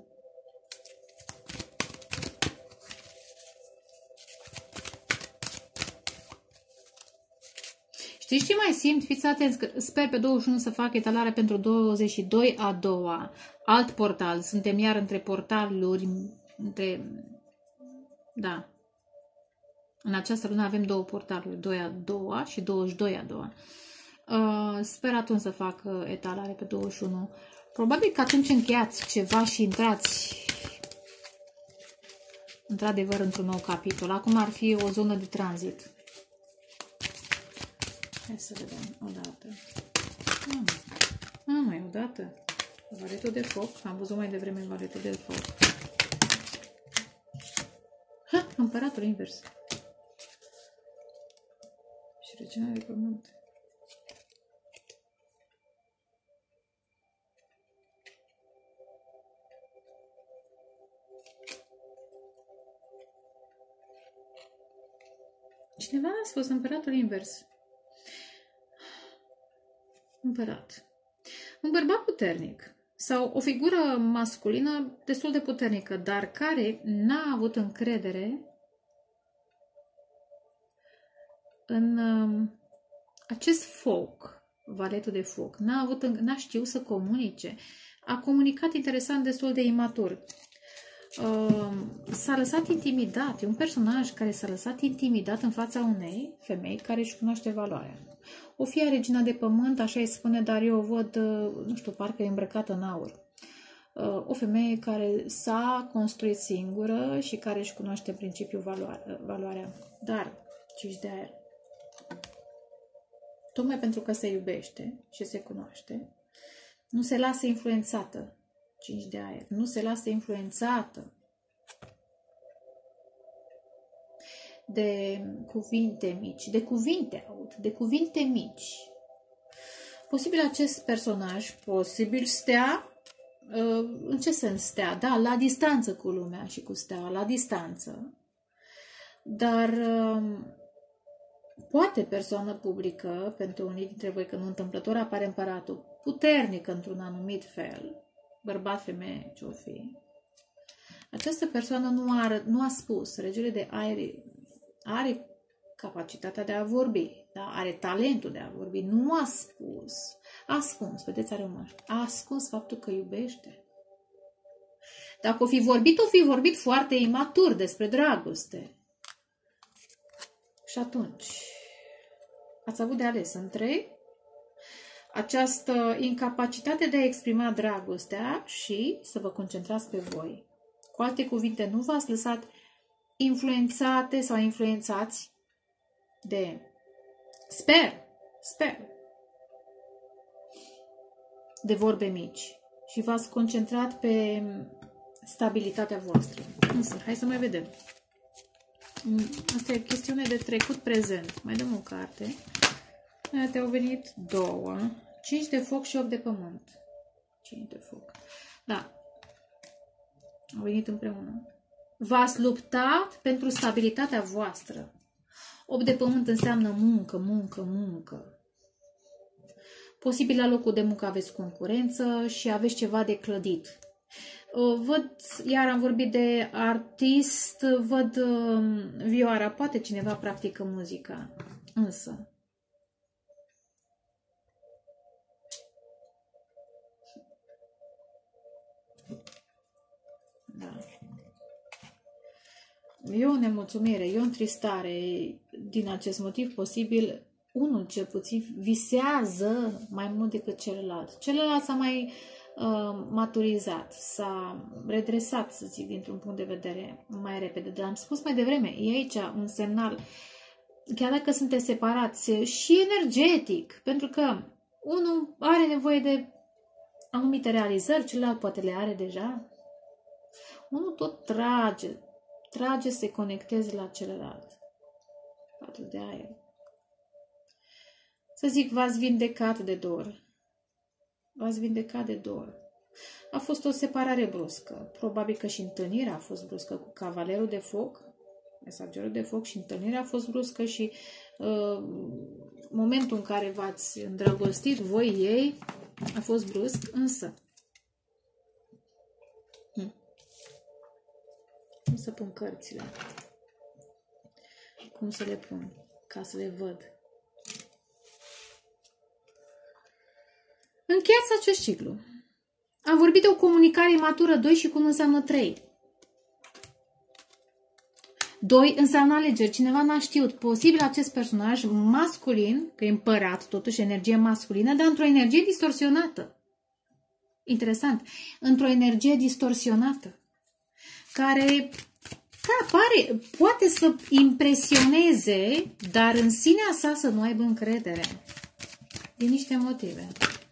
Știți ce mai simt? Fiți atenți că sper pe 21 să fac etalare pentru 22 a doua. Alt portal. Suntem iar între portaluri, da. În această lună avem două portaluri, 2 a doua și 22 a doua. Sper atunci să fac etalare pe 21. Probabil că atunci încheiați ceva și intrați într-adevăr într-un nou capitol. Acum ar fi o zonă de tranzit. Hai să vedem o dată. Mai o dată. Valetul de foc. Am văzut mai devreme valetul de foc. Împăratul invers. Și regina de pământ. Cineva a spus împăratul invers. Împărat. Un bărbat puternic sau o figură masculină destul de puternică, dar care n-a avut încredere în acest foc, valetul de foc. N-a știut să comunice. A comunicat interesant destul de imatur. S-a lăsat intimidat. E un personaj care s-a lăsat intimidat în fața unei femei care își cunoaște valoarea. O fie regina de pământ, așa îi spune, dar eu o văd, nu știu, parcă e îmbrăcată în aur. O femeie care s-a construit singură și care își cunoaște în principiu valoarea. Dar, 5 de aer. Tocmai pentru că se iubește și se cunoaște, nu se lasă influențată. 5 de aer. Nu se lasă influențată de cuvinte mici, de cuvinte mici. Posibil acest personaj, posibil stea, în ce sens stea? Da, la distanță cu lumea și cu steaua, la distanță. Dar poate persoană publică, pentru unii dintre voi, că nu întâmplător apare împăratul, puternic într-un anumit fel, bărbat, femeie, ce-o fi. Această persoană nu a spus, regele de aer are capacitatea de a vorbi, da? Are talentul de a vorbi, nu a spus, a ascuns, vedeți, are un a ascuns faptul că iubește. Dacă o fi vorbit foarte imatur despre dragoste. Și atunci, ați avut de ales între această incapacitate de a exprima dragostea și să vă concentrați pe voi. Cu alte cuvinte, nu v-ați lăsat influențate sau influențați de, sper, de vorbe mici și v-ați concentrat pe stabilitatea voastră. Însă, hai să mai vedem. Asta e chestiune de trecut-prezent. Mai dăm o carte. Te-au venit 2, 5 de foc și 8 de pământ. 5 de foc. Da. Au venit împreună. V-ați luptat pentru stabilitatea voastră. 8 de pământ înseamnă muncă. Posibil la locul de muncă aveți concurență și aveți ceva de clădit. Văd, iar am vorbit de artist, văd vioara. Poate cineva practică muzica. Însă da. E o nemulțumire, e o întristare. Din acest motiv, posibil, unul cel puțin visează mai mult decât celălalt. Celălalt s-a mai maturizat, s-a redresat, să zic, dintr-un punct de vedere mai repede. Dar am spus mai devreme, e aici un semnal, chiar dacă sunteți separați, și energetic, pentru că unul are nevoie de anumite realizări, celălalt poate le are deja. Unul tot trage să se conecteze la celălalt. 4 de aer. Să zic, v-ați vindecat de dor. V-ați vindecat de dor. A fost o separare bruscă. Probabil că și întâlnirea a fost bruscă cu cavalerul de foc. Mesagerul de foc și întâlnirea a fost bruscă și momentul în care v-ați îndrăgostit voi ei a fost brusc, însă cum să pun cărțile? Cum să le pun? Ca să le văd. Încheiați acest ciclu. Am vorbit de o comunicare imatură 2 și cu 1 înseamnă 3. 2 înseamnă alegeri. Cineva n-a știut. Posibil acest personaj masculin, că e împărat, totuși energie masculină, dar într-o energie distorsionată. Interesant. Într-o energie distorsionată. Care poate să impresioneze, dar în sinea sa să nu aibă încredere. Din niște motive.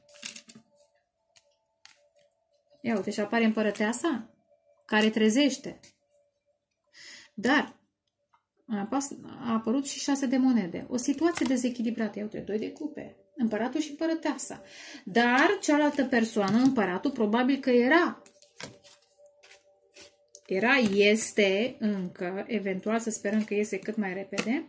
Ia uite, și apare împărăteasa care trezește. Dar a apărut și 6 de monede. O situație dezechilibrată. Ia uite, 2 de cupe. Împăratul și împărăteasa. Dar cealaltă persoană, împăratul, probabil că este încă, eventual să sperăm că iese cât mai repede,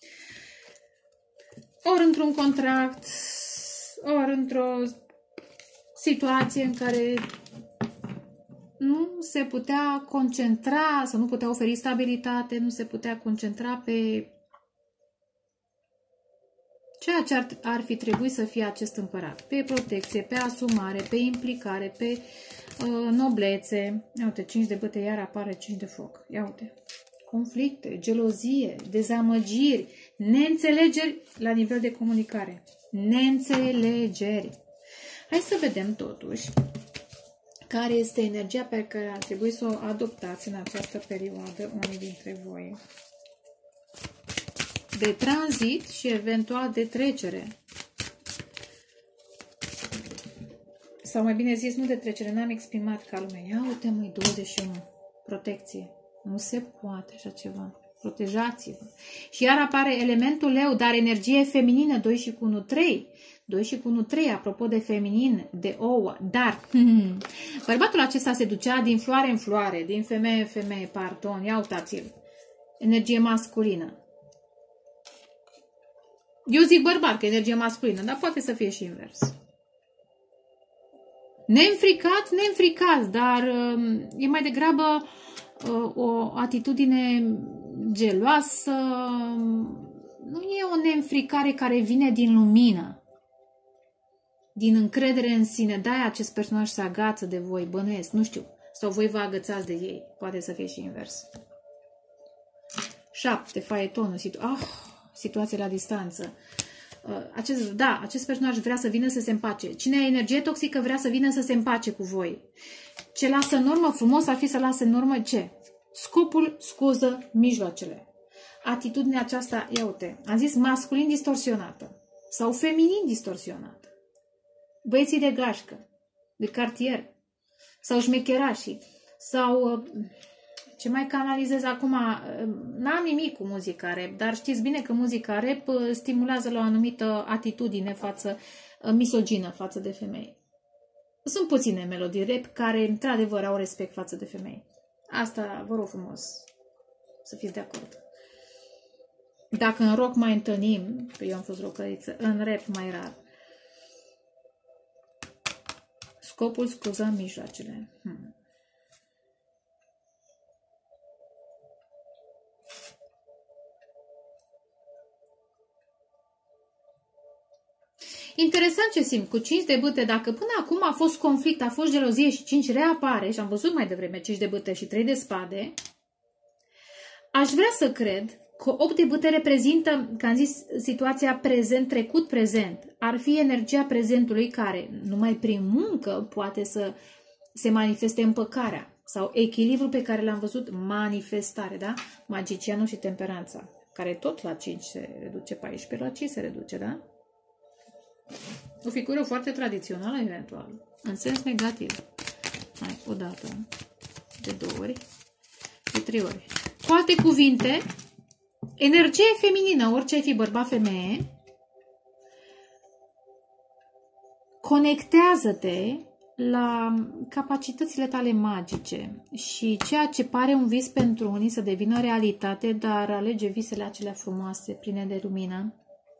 ori într-un contract, ori într-o situație în care nu se putea concentra, sau nu putea oferi stabilitate, nu se putea concentra pe ceea ce ar fi trebuit să fie acest împărat. Pe protecție, pe asumare, pe implicare, pe noblețe. Ia uite, 5 de băte, iar apare 5 de foc. Ia uite. Conflicte, gelozie, dezamăgiri, neînțelegeri la nivel de comunicare. Neînțelegeri. Hai să vedem totuși care este energia pe care ar trebui să o adoptați în această perioadă unii dintre voi. De tranzit și eventual de trecere. Sau mai bine zis, nu de trecere, n-am exprimat ca lumea. Ia uite, măi, 21. Protecție. Nu se poate așa ceva. Protejați-vă. Și iar apare elementul leu, dar energie feminină, 2 și cu 1, 3. 2 și cu 1, 3, apropo de feminin, de ouă. Dar, bărbatul acesta se ducea din floare în floare, din femeie în femeie, pardon, ia uitați-l. Energie masculină. Eu zic bărbat, că energie masculină, dar poate să fie și invers. Neînfricat, dar e mai degrabă o atitudine geloasă. Nu e o neînfricare care vine din lumină, din încredere în sine. De-aia acest personaj se agață de voi, bănuiesc, nu știu. Sau voi vă agățați de ei. Poate să fie și invers. 7. Faetonul. Situație la distanță. Acest personaj vrea să vină să se împace. Cine are energie toxică vrea să vină să se împace cu voi. Ce lasă în urmă, frumos ar fi să lasă în urmă ce? Scopul scuză mijloacele. Atitudinea aceasta, ia uite, am zis masculin distorsionată sau feminin distorsionată. Băieții de gașcă, de cartier sau șmecherașii sau ce mai canalizez acum, n-am nimic cu muzica rap, dar știți bine că muzica rap stimulează la o anumită atitudine misogină față de femei. Sunt puține melodii rap care într-adevăr au respect față de femei. Asta vă rog frumos să fiți de acord. Dacă în rock mai întâlnim, că eu am fost rockăriță, în rap mai rar. Scopul scuză mijloacele. Interesant ce simt, cu 5 de bâte, dacă până acum a fost conflict, a fost gelozie și 5 reapare, și am văzut mai devreme 5 de bâte și 3 de spade, aș vrea să cred că 8 de bâte reprezintă, că am zis, situația prezent, trecut, prezent. Ar fi energia prezentului care, numai prin muncă, poate să se manifeste împăcarea sau echilibrul pe care l-am văzut, manifestare, da? Magicianul și temperanța, care tot la 5 se reduce, 14 la 5 se reduce, da? O figură foarte tradițională, eventual, în sens negativ. Hai, o dată, de 2 ori, de 3 ori. Cu alte cuvinte, energie feminină, orice ai fi bărbat, femeie, conectează-te la capacitățile tale magice și ceea ce pare un vis pentru unii să devină realitate, dar alege visele acelea frumoase, pline de lumină.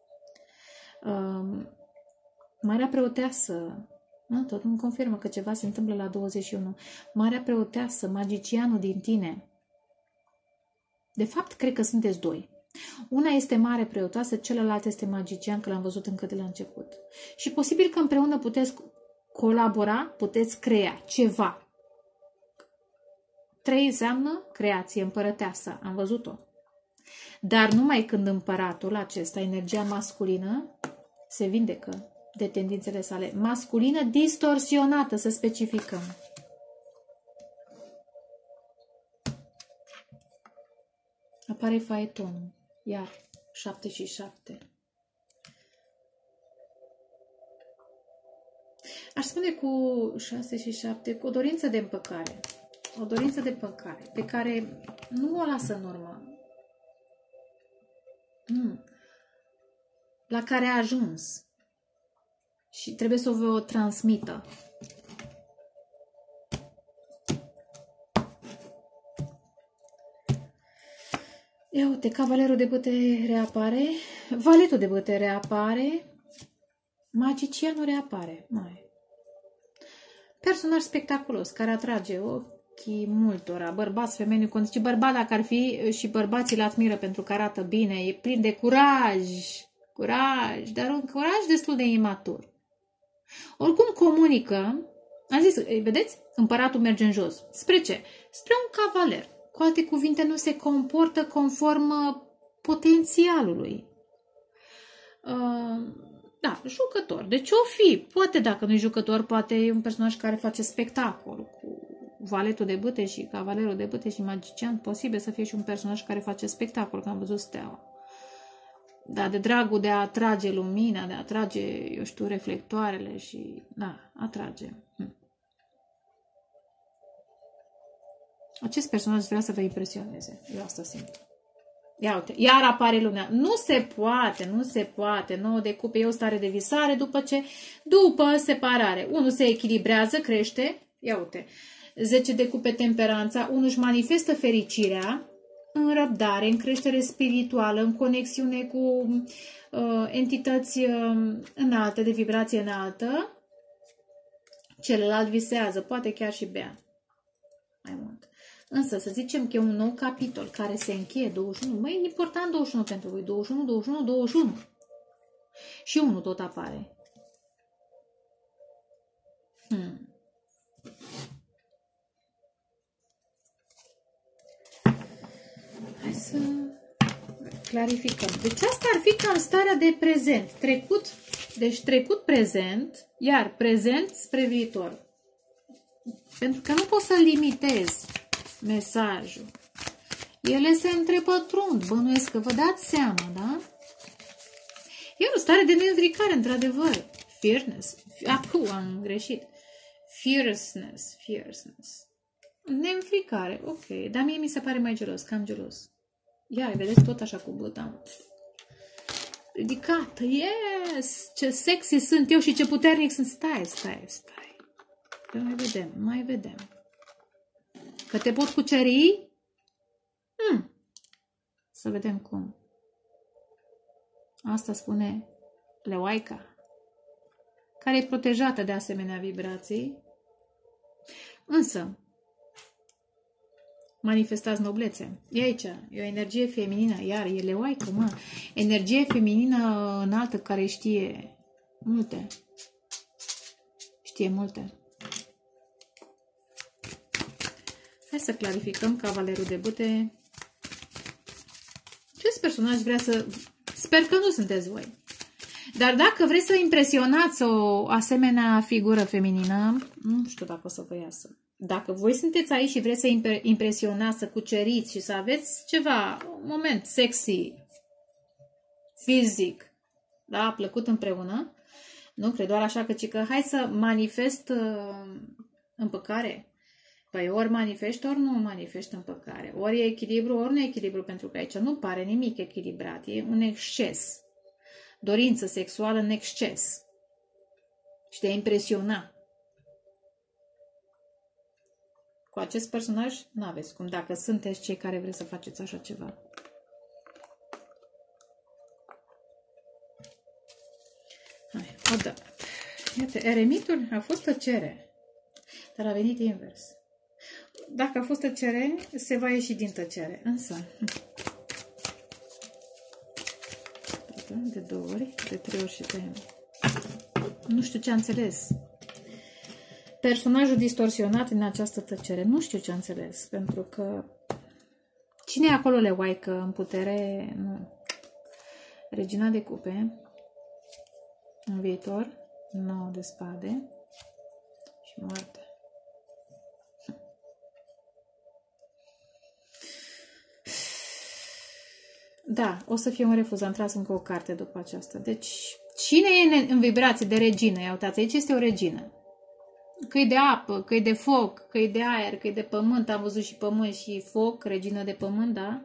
Marea Preoteasă, tot îmi confirmă că ceva se întâmplă la 21. Marea Preoteasă, magicianul din tine. De fapt, cred că sunteți doi. Una este mare preoteasă, celălalt este magician, că l-am văzut încă de la început. Și posibil că împreună puteți colabora, puteți crea ceva. 3 înseamnă creație, împărăteasă, am văzut-o. Dar numai când împăratul acesta, energia masculină, se vindecă de tendințele sale. Masculină distorsionată, să specificăm. Apare faetonul. Iar 7 și 7. Aș spune cu 6 și 7, cu o dorință de împăcare. O dorință de împăcare pe care nu o lasă în urmă. La care a ajuns. Și trebuie să vă o transmită. Ia uite, cavalerul de bâte reapare, valetul de bâte reapare, magicianul reapare. Personaj spectaculos, care atrage ochii multora, bărbați, femei, și bărbat dacă ar fi, și bărbații îl admiră pentru că arată bine, e plin de curaj, dar un curaj destul de imatur. Oricum comunică, am zis, vedeți, împăratul merge în jos. Spre ce? Spre un cavaler. Cu alte cuvinte, nu se comportă conform potențialului. Da, jucător. Deci o fi. Poate, dacă nu e jucător, poate e un personaj care face spectacol. Cu valetul de bâte și cavalerul de bâte și magician, posibil să fie și un personaj care face spectacol, că am văzut steaua. Da, de dragul de a atrage lumina, de a atrage, eu știu, reflectoarele și, da, atrage. Acest personaj vrea să vă impresioneze. Eu asta simt. Ia uite, iar apare lumea. Nu se poate. 9 de cupe e o stare de visare după separare. Unul se echilibrează, crește. Ia uite. 10 de cupe temperanța. Unul își manifestă fericirea în răbdare, în creștere spirituală, în conexiune cu entități înalte, de vibrație înaltă. Celălalt visează, poate chiar și bea. Mai mult. Însă, să zicem că e un nou capitol care se încheie 21. Mai e important 21 pentru voi. 21. Și 1 tot apare. Hai să clarificăm. Deci asta ar fi cam starea de prezent. Trecut, prezent, iar prezent spre viitor. Pentru că nu pot să limitez mesajul. Ele se întrepătrund, bănuiesc că vă dați seama, da? E o stare de neînfricare, într-adevăr. Fierceness. Am greșit. Fierceness. Neînfricare, ok. Dar mie mi se pare mai gelos, cam gelos. Ia, vedeți, tot așa cu băta. Ridicat, yes! Ce sexy sunt eu și ce puternic sunt. Stai. Mai vedem. Că te pot cuceri? Să vedem cum. Asta spune Leoaica, care e protejată de asemenea vibrații. Însă, manifestați noblețe. E aici, e o energie feminină, iar e Leoaică, energie feminină înaltă care știe multe. Hai să clarificăm cavalerul de bâte. Ce personaj vrea să... Sper că nu sunteți voi. Dar dacă vreți să impresionați o asemenea figură feminină, nu știu dacă o să vă iasă. Dacă voi sunteți aici și vreți să impresionați, să cuceriți și să aveți ceva, un moment sexy, fizic, da, plăcut împreună, nu cred doar așa că hai să manifest împăcare. Păi ori manifesti, ori nu manifesti împăcare. Ori e echilibru, ori nu e echilibru, pentru că aici nu pare nimic echilibrat. E un exces. Dorință sexuală în exces. Și de a impresiona. Cu acest personaj n-aveți cum, dacă sunteți cei care vreți să faceți așa ceva. Hai, o dată. Iată, eremitul a fost tăcere, dar a venit invers. Dacă a fost tăcere, se va ieși din tăcere. Însă, de 2 ori, de 3 ori și 3 ori. Nu știu ce a înțeles. Personajul distorsionat în această tăcere. Nu știu ce a înțeles, pentru că cine e acolo leoaică în putere? Nu. Regina de cupe. În viitor, 9 de spade și moarte. Da, o să fie un refuz. Am tras încă o carte după aceasta. Deci, cine e în vibrație de regină? Ia uitați, aici este o regină. Că-i de apă, că-i de foc, că-i de aer, că-i de pământ. Am văzut și pământ și foc, regină de pământ, da?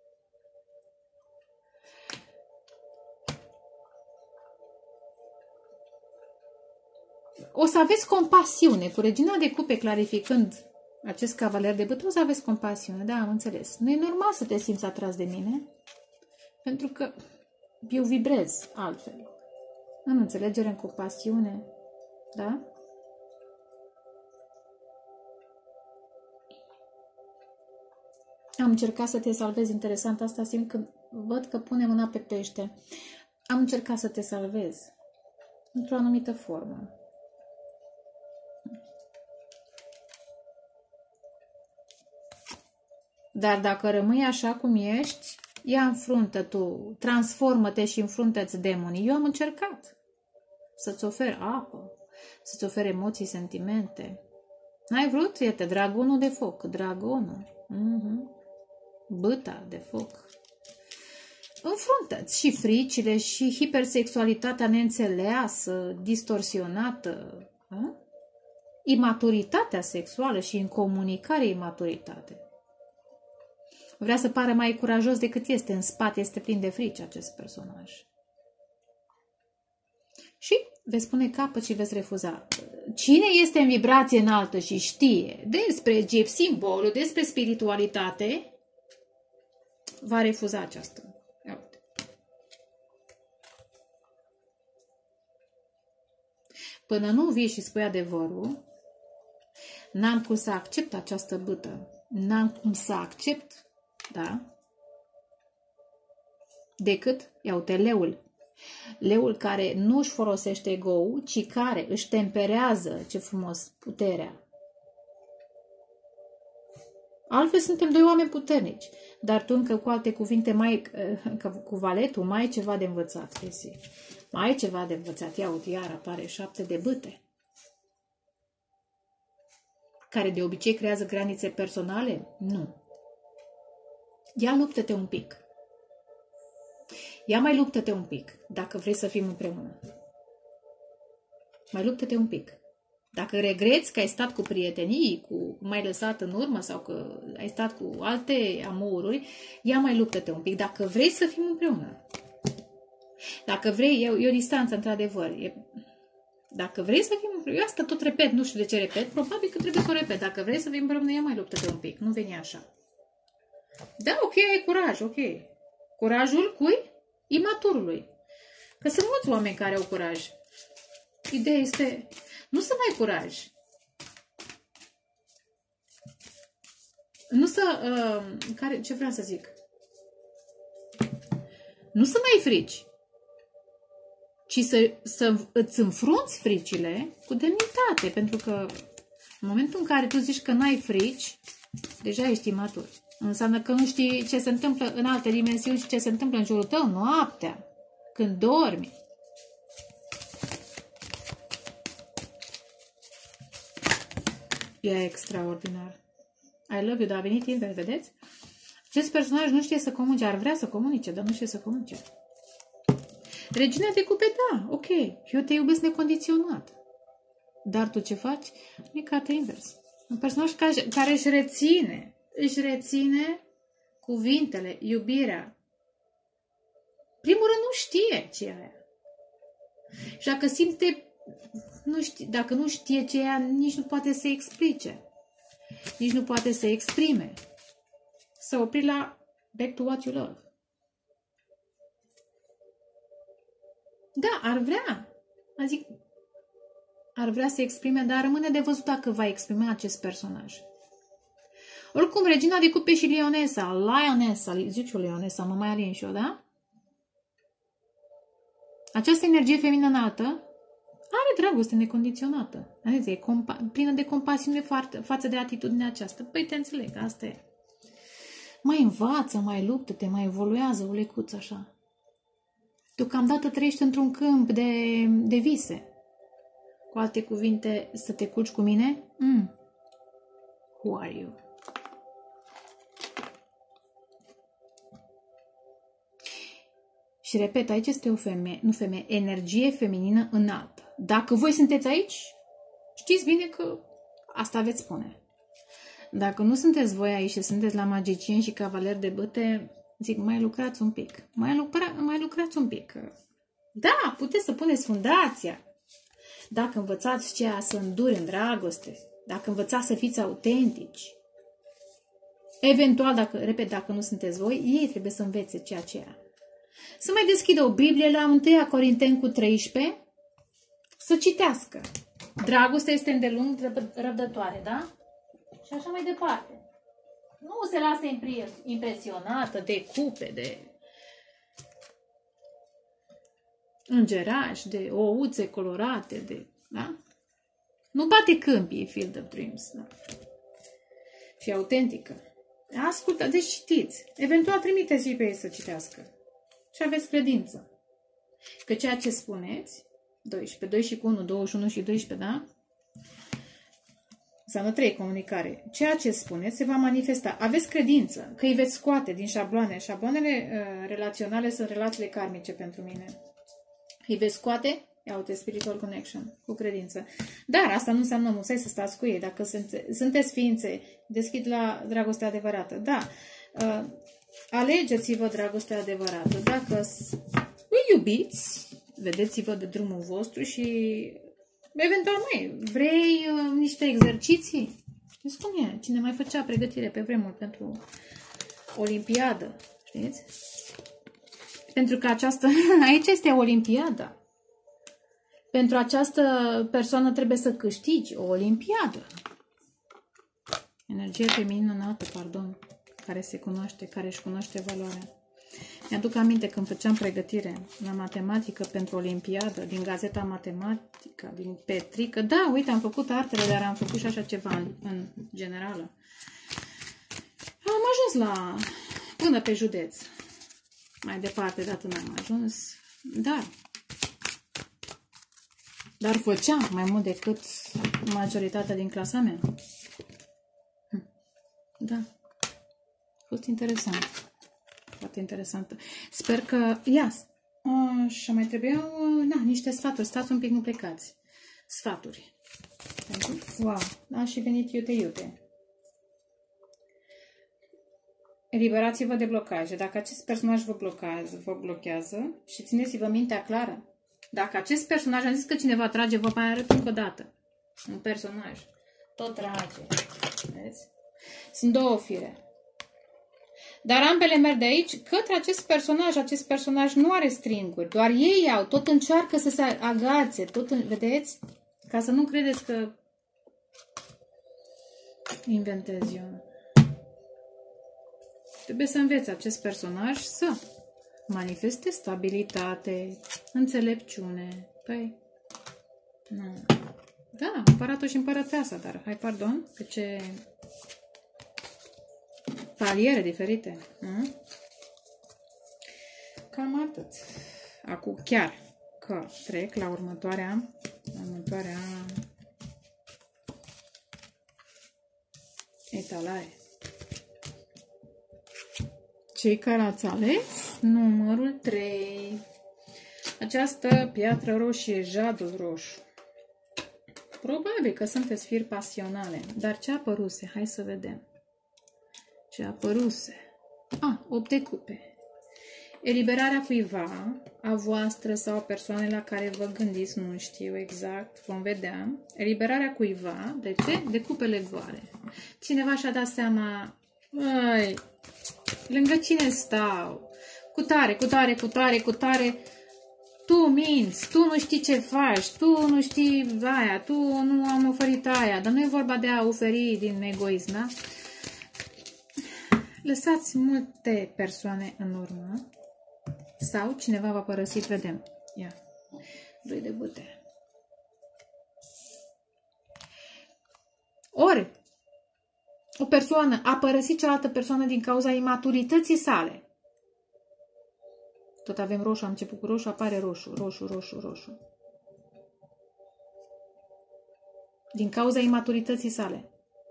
O să aveți compasiune. Cu regina de cupe, clarificând acest cavaler de bâtă, o să aveți compasiune. Da, am înțeles. Nu e normal să te simți atras de mine, pentru că eu vibrez altfel. În înțelegere, în compasiune. Da? Am încercat să te salvez. Interesant asta, simt că văd că pune mâna pe pește. Am încercat să te salvez. Într-o anumită formă. Dar dacă rămâi așa cum ești, ia înfruntă tu, transformă-te și înfruntă-ți demonii. Eu am încercat să-ți ofer apă, să-ți ofer emoții, sentimente. N-ai vrut? Iată, dragonul de foc, dragonul. Bâta de foc. Înfruntă-ți și fricile și hipersexualitatea neînțeleasă, distorsionată, imaturitatea sexuală și în comunicare imaturitate. Vrea să pară mai curajos decât este. În spate este plin de frici acest personaj. Și veți spune capăt și veți refuza. Cine este în vibrație înaltă și știe despre Egipt, simbolul, despre spiritualitate, va refuza această. Până nu vii și spui adevărul, n-am cum să accept această bâtă. N-am cum să accept, da? Decât, iau-te, leul. Leul care nu își folosește ego-ul, ci care își temperează, ce frumos, puterea. Altfel suntem 2 oameni puternici. Dar tu încă, cu alte cuvinte, cu valetul, mai ai ceva de învățat, Chesi. Mai ai ceva de învățat. Ia uite, iar apare 7 de bâte. Care de obicei creează granițe personale? Nu. Ia luptă-te un pic. Ia mai luptă-te un pic, dacă vrei să fim împreună. Mai luptă-te un pic. Dacă regreți că ai stat cu prietenii, m-ai lăsat în urmă sau că ai stat cu alte amoruri, ia mai luptă-te un pic. Dacă vrei să fim împreună. Dacă vrei, e o distanță, într-adevăr. Dacă vrei să fim împreună, eu asta tot repet, nu știu de ce repet, probabil că trebuie să o repet. Dacă vrei să fim împreună, ia mai luptă-te un pic. Nu veni așa. Da, ok, ai curaj, ok. Curajul cui? Imaturului. Că sunt mulți oameni care au curaj. Ideea este nu să n-ai curaj. Nu să... ce vreau să zic? Nu să n-ai frici, ci să îți înfrunți fricile cu demnitate. Pentru că în momentul în care tu zici că n-ai frici, deja ești imatur. Înseamnă că nu știi ce se întâmplă în alte dimensiuni și ce se întâmplă în jurul tău noaptea, când dormi. E extraordinar. I love you, dar a venit invers, vedeți? Acest personaj nu știe să comunice, ar vrea să comunice, dar nu știe să comunice. Regina de cupe, da, ok, eu te iubesc necondiționat. Dar tu ce faci? E cartea invers. Un personaj care își reține cuvintele, iubirea. Primul rând nu știe ce e aia. Și dacă simte, dacă nu știe ce e aia, nici nu poate să explice. nici nu poate să exprime. Să opri la back to what you love. Da, ar vrea să exprime, dar rămâne de văzut dacă va exprima acest personaj. Oricum, regina de cupe și lionesa, zici o lionesa, mă mai alin și eu, da? Această energie feminină înaltă are dragoste necondiționată. Adică e plină de compasiune față de atitudinea aceasta. Păi te înțeleg, asta e. Mai învață, mai luptă-te, mai evoluează, o lecuță așa. Deocamdată trăiești într-un câmp de vise. Cu alte cuvinte, să te culci cu mine? Who are you? Și repet, aici este o femeie, energie feminină înaltă. Dacă voi sunteți aici, știți bine că asta veți spune. Dacă nu sunteți voi aici și sunteți la magicieni și cavaleri de băte, zic, mai lucrați un pic. Mai lucrați un pic. Da, puteți să puneți fundația. Dacă învățați ceea să îndure în dragoste, dacă învățați să fiți autentici, eventual, dacă nu sunteți voi, ei trebuie să învețe ceea ce e. Să mai deschidă o Biblie la 1 Corinteni cu 13, să citească. Dragostea este îndelung răbdătoare, da? Și așa mai departe. Nu se lasă impresionată de cupe, de îngerași, de ouțe colorate, da? Nu bate câmpii Field of Dreams, da? Și autentică. Ascultă, deci citiți. Eventual trimiteți și pe ei să citească. Și aveți credință. Că ceea ce spuneți, 12, 2 și cu 1, 21 și 12, da? Înseamnă 3, comunicare. Ceea ce spuneți se va manifesta. Aveți credință că îi veți scoate din șabloane. Șabloanele relaționale sunt relațiile karmice pentru mine. Îi veți scoate, iau-te, spiritual connection, cu credință. Dar asta nu înseamnă musai să stați cu ei. Dacă sunteți ființe, deschid la dragostea adevărată. Da, alegeți-vă dragostea adevărată. Dacă îi iubiți, vedeți-vă de drumul vostru și eventual, vrei niște exerciții? Știți cum e? Cine mai făcea pregătire pe vremuri pentru olimpiadă, știți? Pentru că aici este olimpiada. Pentru această persoană trebuie să câștigi o olimpiadă. Energie feminină înaltă, care se cunoaște, care își cunoaște valoarea. Mi-aduc aminte când făceam pregătire la matematică pentru olimpiadă, din Gazeta Matematică, din Petrică. Da, uite, am făcut artele, dar am făcut și așa ceva în generală. Am ajuns până pe județ. Mai departe, de atât n-am ajuns. Dar făceam mai mult decât majoritatea din clasa mea. Da. A fost interesant. Foarte interesantă. Sper că... Și mai trebuiau niște sfaturi. Stați un pic, nu plecați. Sfaturi. Wow. Da, și venit iute. Eliberați-vă de blocaje. Dacă acest personaj vă blochează și țineți-vă mintea clară. Dacă acest personaj, am zis că cineva trage, vă mai arăt încă o dată. Un personaj. Tot trage. Vedeți? Sunt două fire. Dar ambele merg de aici către acest personaj. Acest personaj nu are stringuri. Doar ei tot încearcă să se agațe. Vedeți? Ca să nu credeți că inventez eu. Trebuie să înveți acest personaj să manifeste stabilitate, înțelepciune. Păi, nu. Da, împăratul și împărăteasa, dar hai, pardon, că ce paliere diferite. Nu? Cam atât. Acum chiar că trec la următoarea etalare. Cei care ați ales numărul 3. Această piatră roșie, jadul roșu. Probabil că sunteți firi pasionale. Dar ce apăruse? Hai să vedem. Ce apăruse? 8 de cupe. Eliberarea cuiva, a voastră sau a persoanei la care vă gândiți, nu știu exact, vom vedea. Eliberarea cuiva, de ce? De cupele goale. Cineva și-a dat seama, măi, lângă cine stau? Cu tare, cu tare, cu tare, cu tare. Tu minți, tu nu știi ce faci, tu nu știi aia, tu nu am oferit aia. Dar nu e vorba de a oferi din egoism, da? Lăsați multe persoane în urmă sau cineva v-a părăsit, vedem. Ia, 2 de bâte. Ori, o persoană a părăsit cealaltă persoană din cauza imaturității sale. Tot avem roșu, am început cu roșu, apare roșu, roșu, roșu, roșu. Din cauza imaturității sale.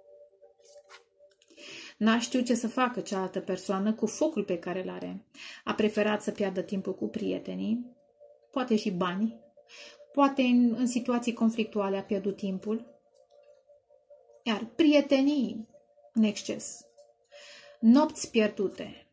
N-a știut ce să facă cealaltă persoană cu focul pe care îl are. A preferat să piardă timpul cu prietenii, poate și bani, poate în situații conflictuale a pierdut timpul. Iar prietenii în exces, nopți pierdute,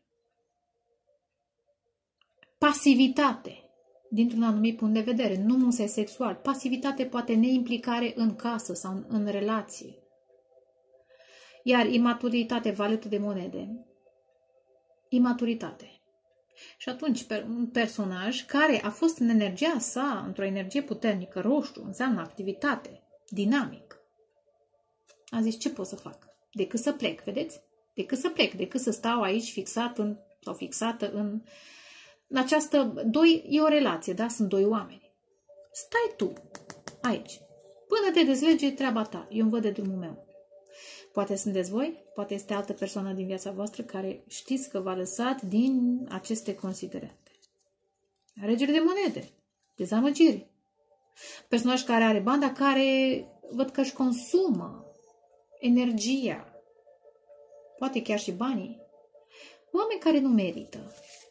pasivitate, dintr-un anumit punct de vedere, nu musai sexual, pasivitate poate neimplicare în casă sau în relație. Iar imaturitate, valetul de monede. Imaturitate. Și atunci un personaj care a fost în energia sa, într-o energie puternică, roșu, înseamnă activitate, dinamic. A zis, ce pot să fac? Decât să plec, vedeți? Decât să plec, decât să stau aici fixat sau fixată în această... E o relație, da? Sunt 2 oameni. Stai tu aici. Până te dezlege, treaba ta. Eu îmi văd de drumul meu. Poate sunteți voi, poate este altă persoană din viața voastră care știți că v-a lăsat din aceste considerente. Regele de monede, dezamăgiri. Personaj care are bani, dar care văd că își consumă energia, poate chiar și banii. Oameni care nu merită.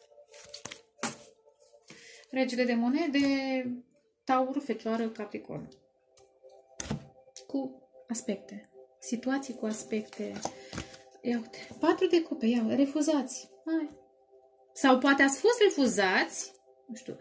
Regele de monede, Taur, Fecioară, Capricorn. Cu aspecte. Situații cu aspecte. Ia uite, 4 de cupe, ia, refuzați. Hai. Sau poate ați fost refuzați, nu știu.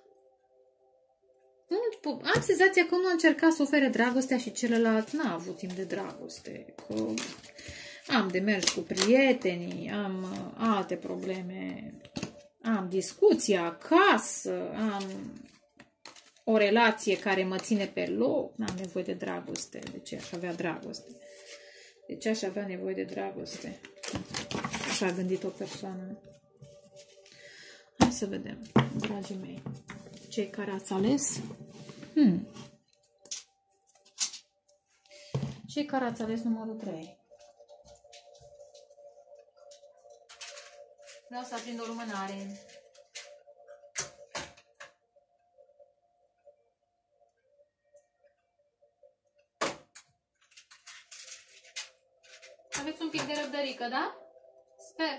Am senzația că unul a încercat să ofere dragostea și celălalt n-a avut timp de dragoste. Că am de mers cu prietenii, am alte probleme, am discuții acasă, am o relație care mă ține pe loc, n-am nevoie de dragoste. De ce aș avea dragoste? De ce aș avea nevoie de dragoste? Așa a gândit o persoană. Hai să vedem, dragii mei. Cei care ați ales? Cei care ați ales numărul 3. Vreau să aprind o lumânare. Aveți un pic de răbdărică, da? Sper.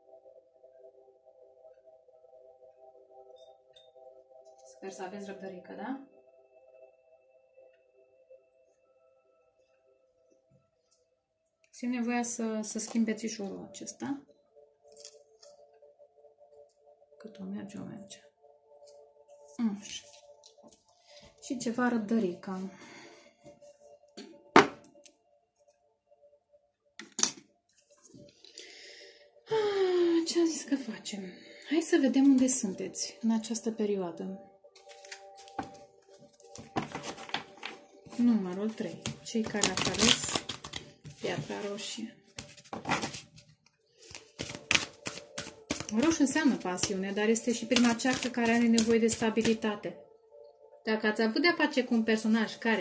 Sper să aveți răbdărică, da? Simt nevoia să schimb bețișorul acesta. Cât o merge, o merge. Așa. Și ceva răbdărică. Ce am zis că facem? Hai să vedem unde sunteți în această perioadă. Numărul 3. Cei care ați ales piatra roșie. Roșu înseamnă pasiune, dar este și prima ceacă care are nevoie de stabilitate. Dacă ați avut de-a face cu un personaj care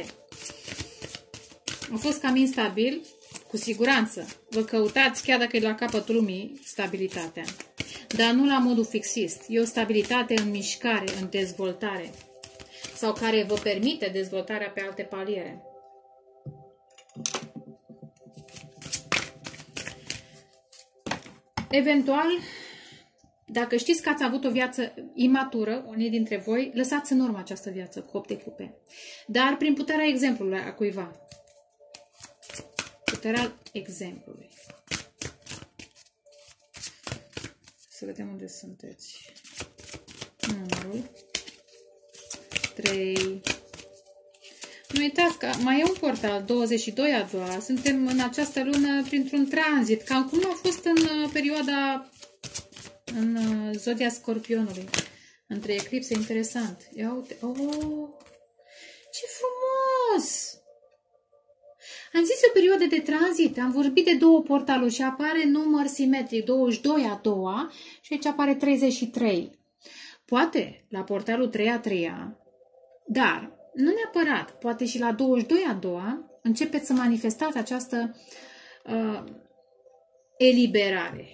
a fost cam instabil, cu siguranță vă căutați, chiar dacă e la capătul lumii, stabilitatea. Dar nu la modul fixist. E o stabilitate în mișcare, în dezvoltare. Sau care vă permite dezvoltarea pe alte paliere. Eventual, dacă știți că ați avut o viață imatură, unii dintre voi, lăsați în urmă această viață cu 8 de cupe. Dar prin puterea exemplului a cuiva. Puterea exemplului. Să vedem unde sunteți. Numărul 3. Nu uitați că mai e un portal, 22 a doua. Suntem în această lună printr-un tranzit. Cam cum a fost în perioada, în zodia Scorpionului. Între eclipse, interesant. Ia uite. Oh, ce frumos! Am zis o perioadă de tranzit. Am vorbit de două portaluri și apare număr simetric, 22 a doua și aici apare 33. Poate la portalul 3 a treia, dar nu neapărat, poate și la 22 a doua începeți să manifestați această eliberare.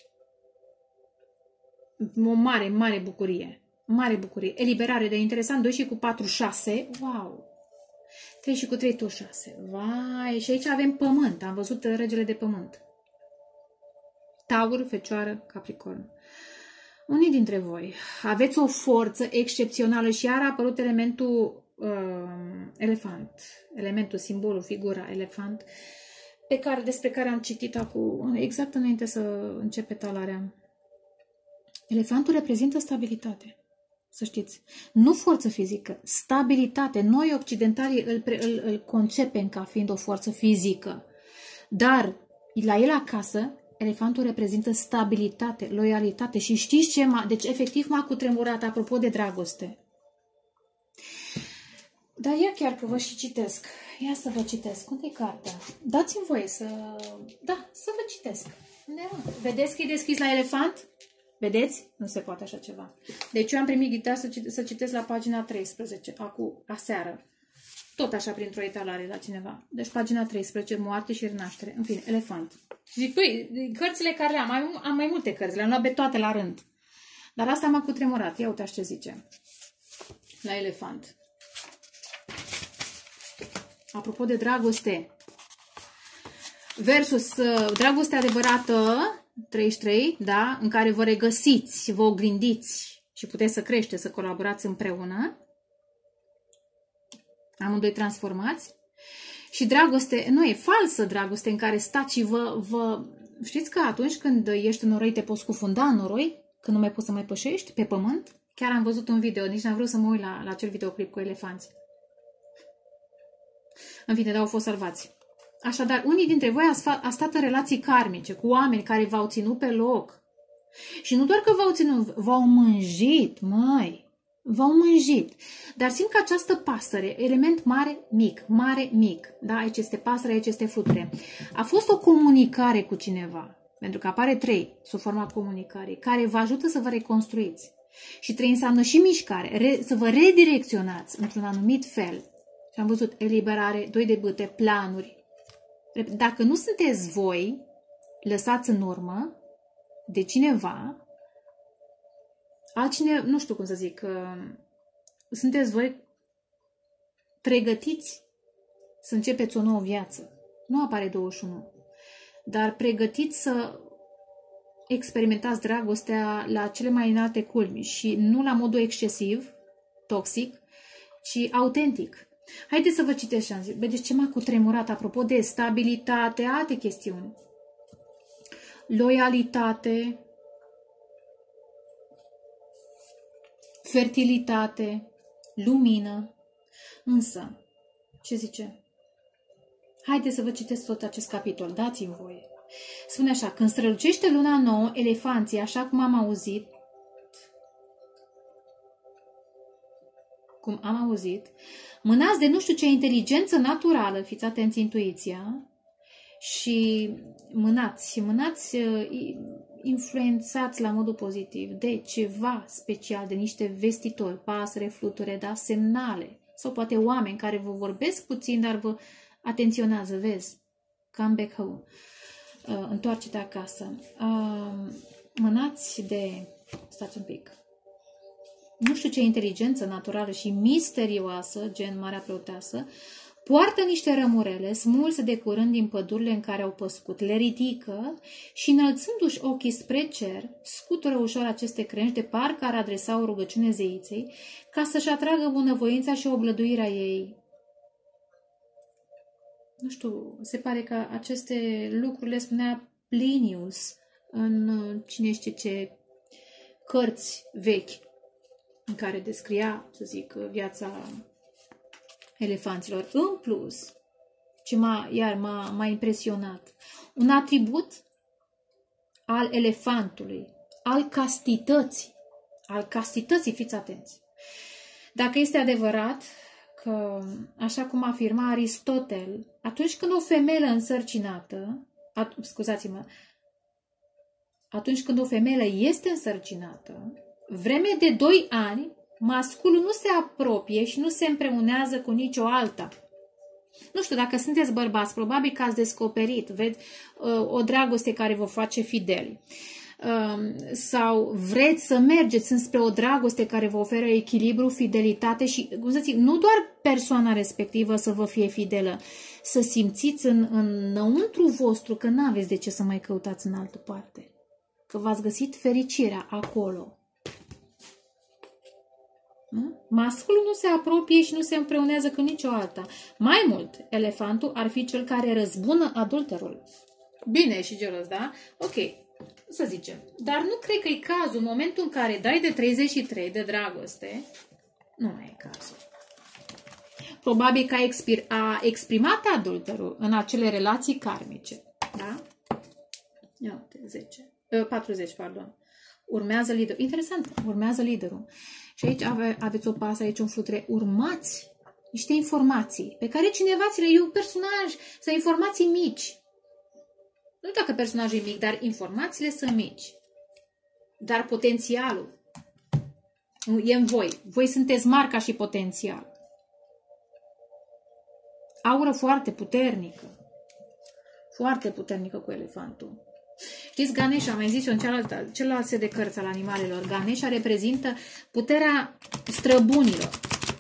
O mare, mare bucurie. Mare bucurie. Eliberare de interesant. 2 și cu 4, 6. Wow! 3 și cu 3, tot 6. Vai! Și aici avem pământ. Am văzut regele de pământ. Taur, Fecioară, Capricorn. Unii dintre voi aveți o forță excepțională și iar a apărut elementul elefant. Elementul, simbolul, figura, elefant, despre care am citit acum, exact înainte să începe talarea. Elefantul reprezintă stabilitate. Să știți. Nu forță fizică, stabilitate. Noi, occidentalii, îl concepem ca fiind o forță fizică. Dar, la el acasă, elefantul reprezintă stabilitate, loialitate. Și știți ce? Deci, efectiv, m-a cutremurat, apropo de dragoste. Dar ia chiar că vă și citesc. Ia să vă citesc. Unde e cartea? Dați-mi voie să... Da, să vă citesc. Vedeți că e deschis la elefant? Vedeți? Nu se poate așa ceva. Deci eu am primit ghidaj să citesc la pagina 13, aseară. Tot așa printr-o etalare la cineva. Deci pagina 13, moarte și renaștere. În fine, elefant. Și zic, păi, cărțile care am mai multe cărți, le-am luat pe toate la rând. Dar asta m-a cutremurat. Ia uite ce zice. La elefant. Apropo de dragoste. Versus dragoste adevărată, 33, da, în care vă regăsiți, vă oglindiți și puteți să creșteți, să colaborați împreună. Amândoi transformați. Și dragoste, nu e falsă dragoste în care stați și vă... Știți că atunci când ești în noroi te poți scufunda în noroi? Când nu mai poți să mai pășești pe pământ? Chiar am văzut un video, nici n-am vrut să mă uit la acel videoclip cu elefanți. În fine, dar au fost salvați. Așadar, unii dintre voi a stat în relații karmice cu oameni care v-au ținut pe loc. Și nu doar că v-au ținut, v-au mânjit, măi. V-au mânjit. Dar simt că această pasăre, element mare-mic, da? Aici este pasăre, aici este fluture. A fost o comunicare cu cineva, pentru că apare 3 sub forma comunicării, care vă ajută să vă reconstruiți. Și 3 înseamnă și mișcare, să vă redirecționați într-un anumit fel. Și am văzut eliberare, 2 de bâte, planuri. Dacă nu sunteți voi lăsați în urmă de cineva, altcineva, nu știu cum să zic, sunteți voi pregătiți să începeți o nouă viață. Nu apare 21, dar pregătiți să experimentați dragostea la cele mai înalte culmi și nu la modul excesiv, toxic, ci autentic. Haideți să vă citesc și am zis. Vedeți ce m-a cutremurat apropo de stabilitate, alte chestiuni. Loialitate, fertilitate, lumină. Însă, ce zice? Haideți să vă citesc tot acest capitol, dați-mi voie. Spune așa, când strălucește luna nouă, elefanții, așa cum am auzit, mânați de nu știu ce inteligență naturală, fiți atenți intuiția, și mânați, influențați la modul pozitiv de ceva special, de niște vestitori, pasăre, fluture, da, semnale, sau poate oameni care vă vorbesc puțin, dar vă atenționează, vezi, come back home, întoarce-te acasă, mânați de, stați un pic, nu știu ce inteligență naturală și misterioasă, gen Marea Preoteasă, poartă niște rămurele smulse de curând din pădurile în care au păscut, le ridică și, înălțându-și ochii spre cer, scutură ușor aceste crengi de parcă ar adresa o rugăciune zeiței, ca să-și atragă bunăvoința și oblăduirea ei. Nu știu, se pare că aceste lucruri le spunea Plinius în cine știe ce cărți vechi. în care descria, să zic, viața elefanților. În plus, ce m-a impresionat, un atribut al elefantului, al castității, fiți atenți. Dacă este adevărat că, așa cum afirma Aristotel, atunci când o femeie însărcinată, atunci când o femeie este însărcinată, vreme de 2 ani, masculul nu se apropie și nu se împreunează cu nicio alta. Nu știu, dacă sunteți bărbați, probabil că ați descoperit, o dragoste care vă face fideli. Sau vreți să mergeți înspre o dragoste care vă oferă echilibru, fidelitate și, cum să zic, nu doar persoana respectivă să vă fie fidelă, să simțiți înăuntru vostru că n-aveți de ce să mai căutați în altă parte. Că v-ați găsit fericirea acolo. Masculul nu se apropie și nu se împreunează cu nicio alta. Mai mult, elefantul ar fi cel care răzbună adulterul. Bine, și gelos, da? Ok, să zicem. Dar nu cred că e cazul, în momentul în care dai de 33 de dragoste, nu mai e cazul. Probabil că a exprimat adulterul în acele relații karmice. Da? Ia uite, 40, pardon. Urmează liderul. Interesant, urmează liderul. Și aici aveți o pasă, aici un fluture. Urmați niște informații pe care cineva ți le... E un personaj, sunt informații mici. Nu dacă personajul e mic, dar informațiile sunt mici. Dar potențialul e în voi. Voi sunteți mari ca și potențial. Aură foarte puternică. Foarte puternică cu elefantul. Știți, Ganesha, am mai zis eu în celălalt set de cărți al animalelor, Ganesha reprezintă puterea străbunilor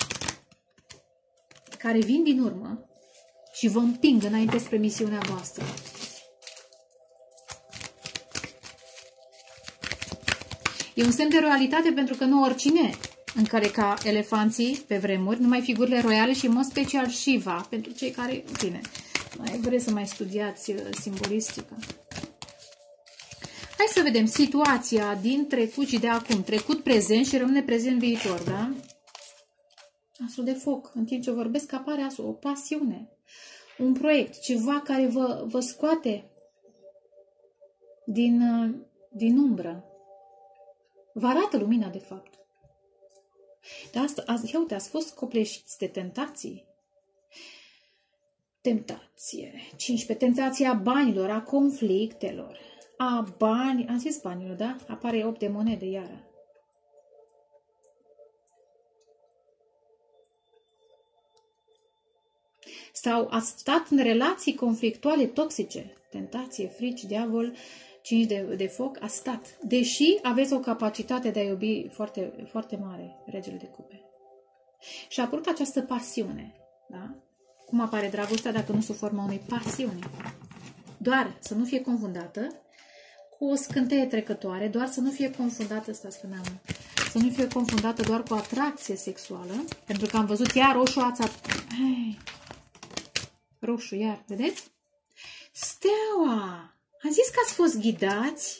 care vin din urmă și vă împing înainte spre misiunea voastră. E un semn de royalitate pentru că nu oricine încăleca elefanții pe vremuri, numai figurile royale și în mod special Shiva, pentru cei care, bine, mai vreți să mai studiați simbolistica. Hai să vedem situația din trecut și de acum. Trecut, prezent și rămâne prezent viitor, da? Asul de foc. În timp ce vorbesc apare asul. O pasiune. Un proiect. Ceva care vă scoate din umbră. Vă arată lumina, de fapt. De asta, ia uite, ați fost copleșiți de tentații. Tentație. 15. Tentația banilor, a conflictelor. Am zis banilor, da? Apare 8 de monede, iară. Sau ați stat în relații conflictuale toxice. Tentație, frici, diavol, 5 de foc, a stat. Deși aveți o capacitate de a iubi foarte, foarte mare, regele de cupe. Și a apărut această pasiune, da? Cum apare dragostea dacă nu sub forma unei pasiuni? Doar să nu fie confundată cu o scânteie trecătoare, doar să nu fie confundată, să nu fie confundată doar cu atracție sexuală, pentru că am văzut iar roșu roșu, iar, vedeți? Steaua! Am zis că ați fost ghidați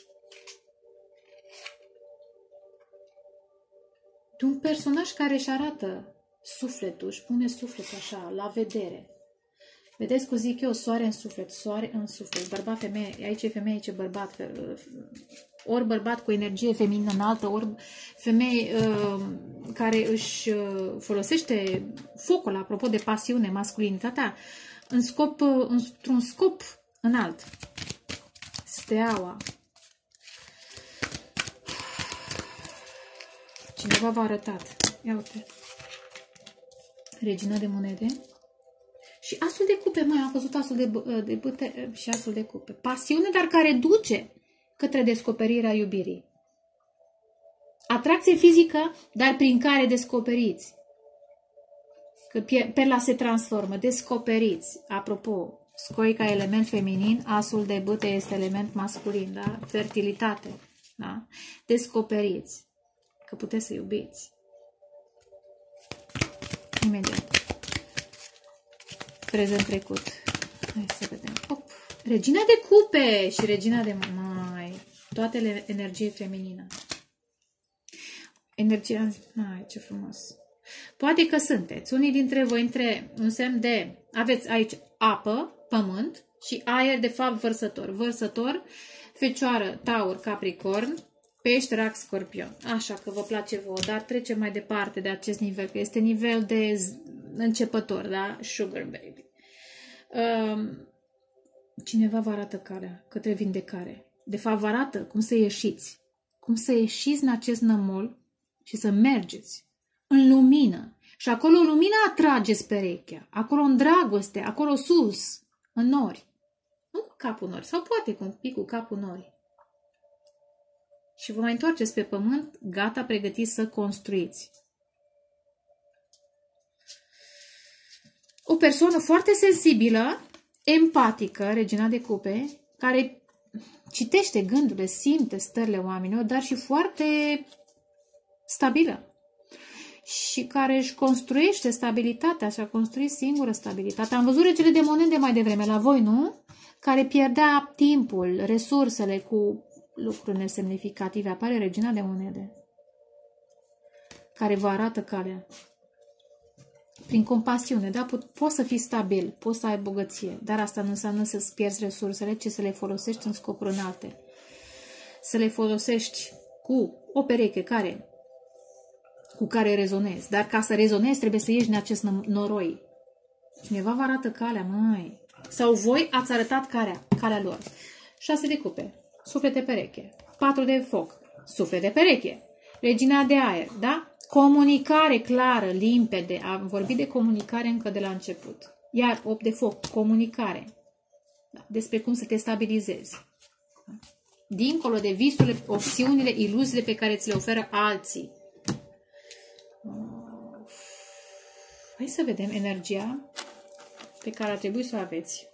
de un personaj care își arată sufletul, își pune sufletul așa, la vedere. Vedeți cum zic eu, soare în suflet, soare în suflet, bărbat, femeie, aici e femeie, aici e bărbat, ori bărbat cu energie feminină înaltă, ori femeie care își folosește focul, apropo de pasiune, masculinitatea, într-un scop înalt. Steaua. Cineva v-a arătat. Ia uite. Regina de monede. Și asul de cupe, mai am văzut asul de bâte și asul de cupe. Pasiune, dar care duce către descoperirea iubirii. Atracție fizică, dar prin care descoperiți. Că perla se transformă, descoperiți. Apropo, scoica element feminin, asul de bâte este element masculin, da? Fertilitate, da? Descoperiți că puteți să iubiți. Imediat. Prezent trecut. Hai să vedem. Hop. Regina de cupe și regina de mai. Toate energie feminină. Energia... Ai, ce frumos! Poate că sunteți unii dintre voi între un semn de... Aveți aici apă, pământ și aer, de fapt, vărsător. Vărsător, Fecioară, Taur, Capricorn, Pești, Rac, Scorpion. Așa că vă place vouă, dar trecem mai departe de acest nivel, că este nivel de începător, da? Sugar baby. Cineva vă arată calea către vindecare. De fapt, vă arată cum să ieșiți. Cum să ieșiți în acest nămol și să mergeți în lumină. Și acolo lumina atrageți perechea. Acolo în dragoste, acolo sus, în nori. Nu cu capul nori, sau poate cu un pic cu capul nori. Și vă mai întoarceți pe pământ, gata, pregătiți să construiți. O persoană foarte sensibilă, empatică, regina de cupe, care citește gândurile, simte stările oamenilor, dar și foarte stabilă. Și care își construiește stabilitatea și a construit singură stabilitatea. Am văzut regele de monede mai devreme la voi, nu? Care pierdea timpul, resursele cu lucruri nesemnificative. Apare regina de monede, care vă arată calea. Prin compasiune, da? Poți să fii stabil, poți să ai bogăție, dar asta nu înseamnă să-ți pierzi resursele, ci să le folosești în scopuri înalte. Să le folosești cu o pereche cu care rezonezi. Dar ca să rezonezi, trebuie să ieși din acest noroi. Cineva vă arată calea, măi. Sau voi ați arătat calea lor. 6 de cupe, suflet de pereche. 4 de foc, suflet de pereche. Regina de aer, da? Comunicare clară, limpede. Am vorbit de comunicare încă de la început. Iar 8 de foc, comunicare. Da? Despre cum să te stabilizezi. Dincolo de visurile, opțiunile, iluziile pe care ți le oferă alții. Hai să vedem energia pe care ar trebui să o aveți.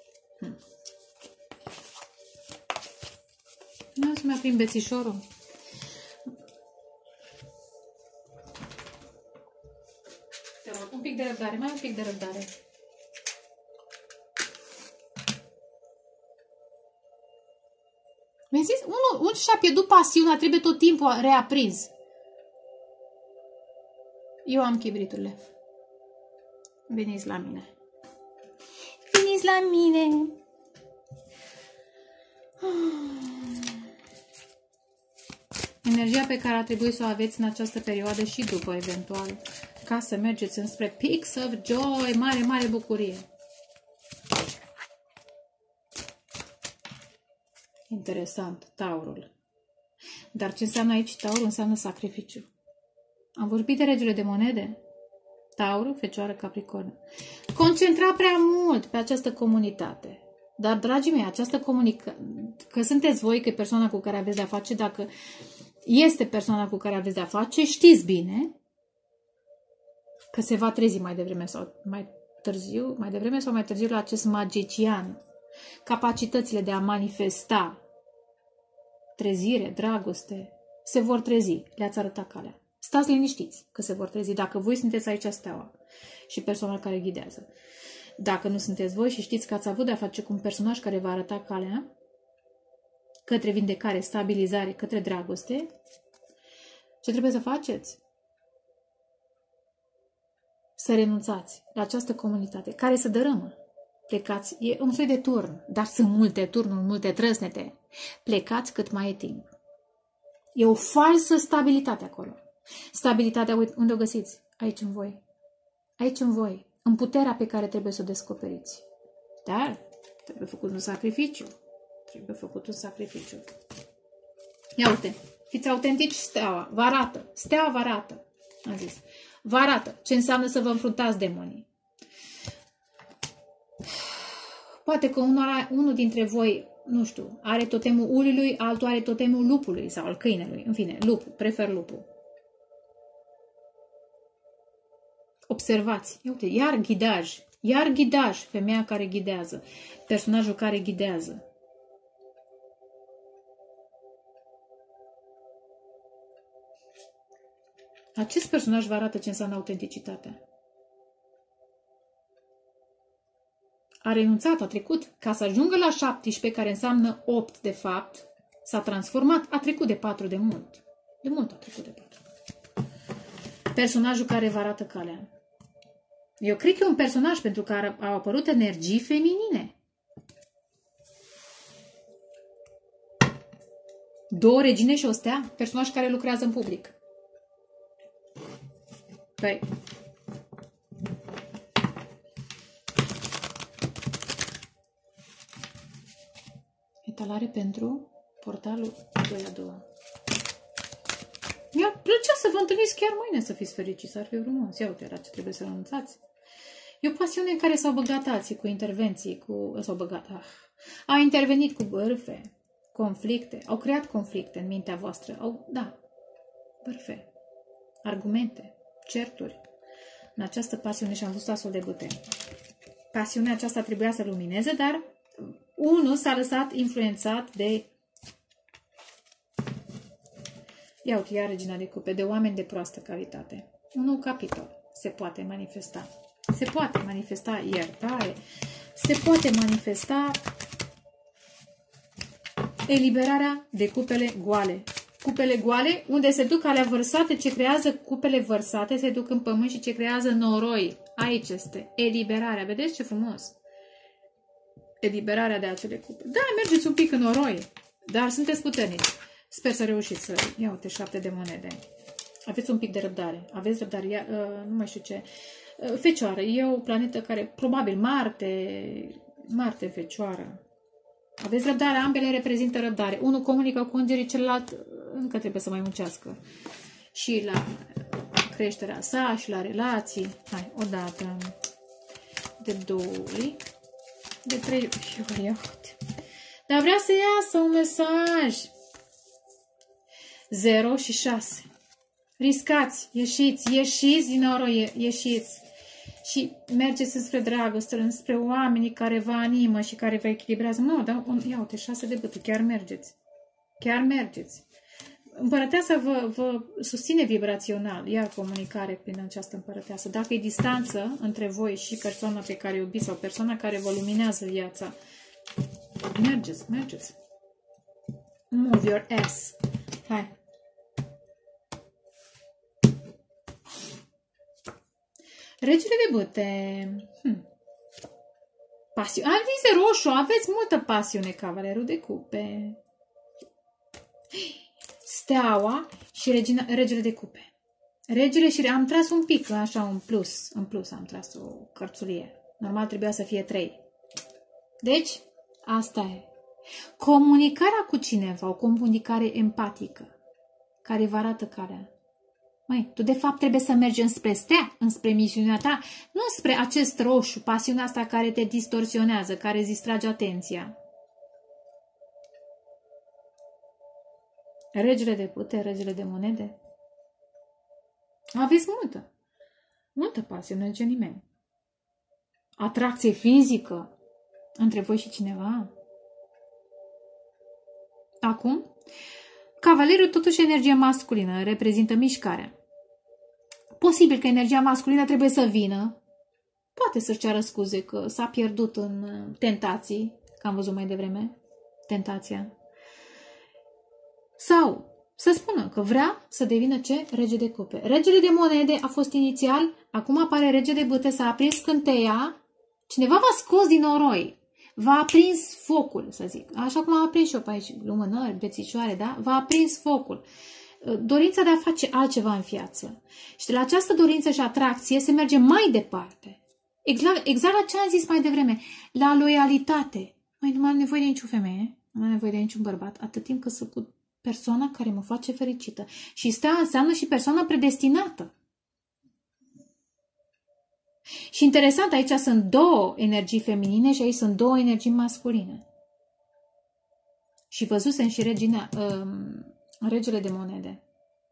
Nu, să mai aprind bețișorul. Te rog, un pic de răbdare, mai un pic de răbdare. Mi-ai zis? Unul și-a pierdut pasiunea, trebuie tot timpul reaprins. Eu am chibriturile. Veniți la mine. Veniți la mine. Energia pe care ar trebui să o aveți în această perioadă și după, eventual, ca să mergeți înspre peaks of joy, mare, mare bucurie. Interesant, Taurul. Dar ce înseamnă aici Taurul? Înseamnă sacrificiu. Am vorbit de regele de monede. Taur, Fecioară, Capricorn. Concentra prea mult pe această comunitate. Dar, dragii mei, această comunitate, că sunteți voi, că e persoana cu care aveți de-a face, dacă este persoana cu care aveți de-a face, știți bine că se va trezi mai devreme sau mai târziu la acest magician. Capacitățile de a manifesta trezire, dragoste, se vor trezi. Le-ați arătat calea. Stați liniștiți că se vor trezi. Dacă voi sunteți aici steaua și persoana care ghidează. Dacă nu sunteți voi și știți că ați avut de-a face cu un personaj care va arăta calea către vindecare, stabilizare, către dragoste, ce trebuie să faceți? Să renunțați la această comunitate care să dărâmă. Plecați, e un soi de turn, dar sunt multe turnuri, multe trăsnete. Plecați cât mai e timp. E o falsă stabilitate acolo. Stabilitatea, uite, unde o găsiți? Aici în voi. Aici în voi. În puterea pe care trebuie să o descoperiți. Dar trebuie făcut un sacrificiu. Trebuie făcut un sacrificiu. Ia uite, fiți autentici, steaua. Vă arată. Steaua vă arată. Am zis. Vă arată ce înseamnă să vă înfruntați demonii. Poate că unul dintre voi, nu știu, are totemul ulului, altul are totemul lupului sau al câinelui. În fine, lupul. Prefer lupul. Observați. Ia uite, iar ghidaj. Iar ghidaj. Femeia care ghidează. Personajul care ghidează. Acest personaj vă arată ce înseamnă autenticitatea. A renunțat, a trecut, ca să ajungă la 17, care înseamnă 8 de fapt, s-a transformat, a trecut de 4 de mult. De mult a trecut de 4. Personajul care vă arată calea. Eu cred că e un personaj pentru care au apărut energii feminine. 2 regine și o stea. Personaj care lucrează în public. Păi... Etalare pentru portalul 2/2. Mi-ar plăcea să vă întâlniți chiar mâine, să fiți fericiți, ar fi frumos. Ia uite la ce trebuie să renunțați. E o pasiune în care s-au băgat alții cu intervenții, au intervenit cu bârfe, conflicte, au creat conflicte în mintea voastră, bârfe, argumente, certuri. În această pasiune și-am văzut asul de bâte. Pasiunea aceasta trebuia să lumineze, dar unul s-a lăsat influențat de... Ia uite, ia regina de cupe, de oameni de proastă calitate. Un nou capitol se poate manifesta. Se poate manifesta iertare, se poate manifesta eliberarea de cupele goale. Cupele goale, unde se duc alea vărsate, ce creează cupele vărsate, se duc în pământ și ce creează noroi. Aici este eliberarea. Vedeți ce frumos? Eliberarea de acele cupe. Da, mergeți un pic în noroi, dar sunteți puternici. Sper să reușiți să... Ia uite, 7 de monede. Aveți un pic de răbdare. Aveți răbdare. Nu mai știu ce... Fecioară. E o planetă care, probabil, Marte, Fecioară. Aveți răbdare. Ambele reprezintă răbdare. Unul comunică cu îngerii, celălalt încă trebuie să mai muncească. Și la creșterea sa, și la relații. Hai, odată. De 2. De 3. Dar vrea să iasă un mesaj. 0 și 6. Riscați, ieșiți din noroi, ieșiți. Și mergeți înspre dragoste, înspre oamenii care vă animă și care vă echilibrează. Nu, dar ia uite, 6 de bâte, chiar mergeți. Chiar mergeți. Împărăteasa vă susține vibrațional, ia comunicare prin această împărăteasă. Dacă e distanță între voi și persoana pe care o iubiți sau persoana care vă luminează viața, mergeți. Move your ass. Hai. Regele de bâte. Pasiune. Avize roșu. Aveți multă pasiune, cavalerul de cupe. Steaua și regele de cupe. Regele și... Am tras un pic, așa, un plus. În plus am tras o cărțulie. Normal trebuia să fie 3. Deci, asta e. Comunicarea cu cineva, o comunicare empatică, care vă arată calea. Măi, tu de fapt trebuie să mergi înspre stea, înspre misiunea ta, nu spre acest roșu, pasiunea asta care te distorsionează, care îți distrage atenția. Regele de pute, regele de monede. Aveți multă pasiune, nimeni. Atracție fizică între voi și cineva. Acum, cavalerul totuși energie masculină, reprezintă mișcarea. Posibil că energia masculină trebuie să vină, poate să-și ceară scuze că s-a pierdut în tentații, că am văzut mai devreme, tentația. Sau să spună că vrea să devină ce? Rege de cupe. Regele de monede a fost inițial, acum apare rege de bâte, s-a aprins scânteia, cineva v-a scos din noroi. V-a aprins focul, să zic. Așa cum am aprins și eu pe aici, lumânări, bețișoare, da? V-a aprins focul. Dorința de a face altceva în viață. Și de la această dorință și atracție se merge mai departe. Exact la ce am zis mai devreme. La loialitate. Mai nu mai am nevoie de niciun femeie, nu mai am nevoie de niciun bărbat, atât timp cât sunt cu persoana care mă face fericită. Și stea înseamnă și persoana predestinată. Și interesant, aici sunt 2 energii feminine și aici sunt 2 energii masculine. Și văzusem și regele de monede.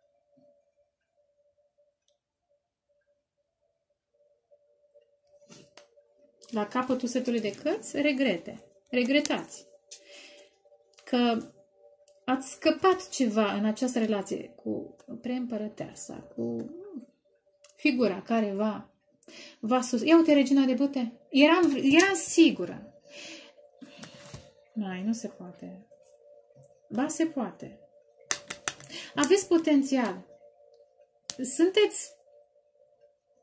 La capătul setului de cărți, regretați. Că ați scăpat ceva în această relație cu preîmpărăteasa, cu figura care va sus. Ia uite, regina de bâte. Eram sigură. Nu se poate. Ba, se poate. Aveți potențial. Sunteți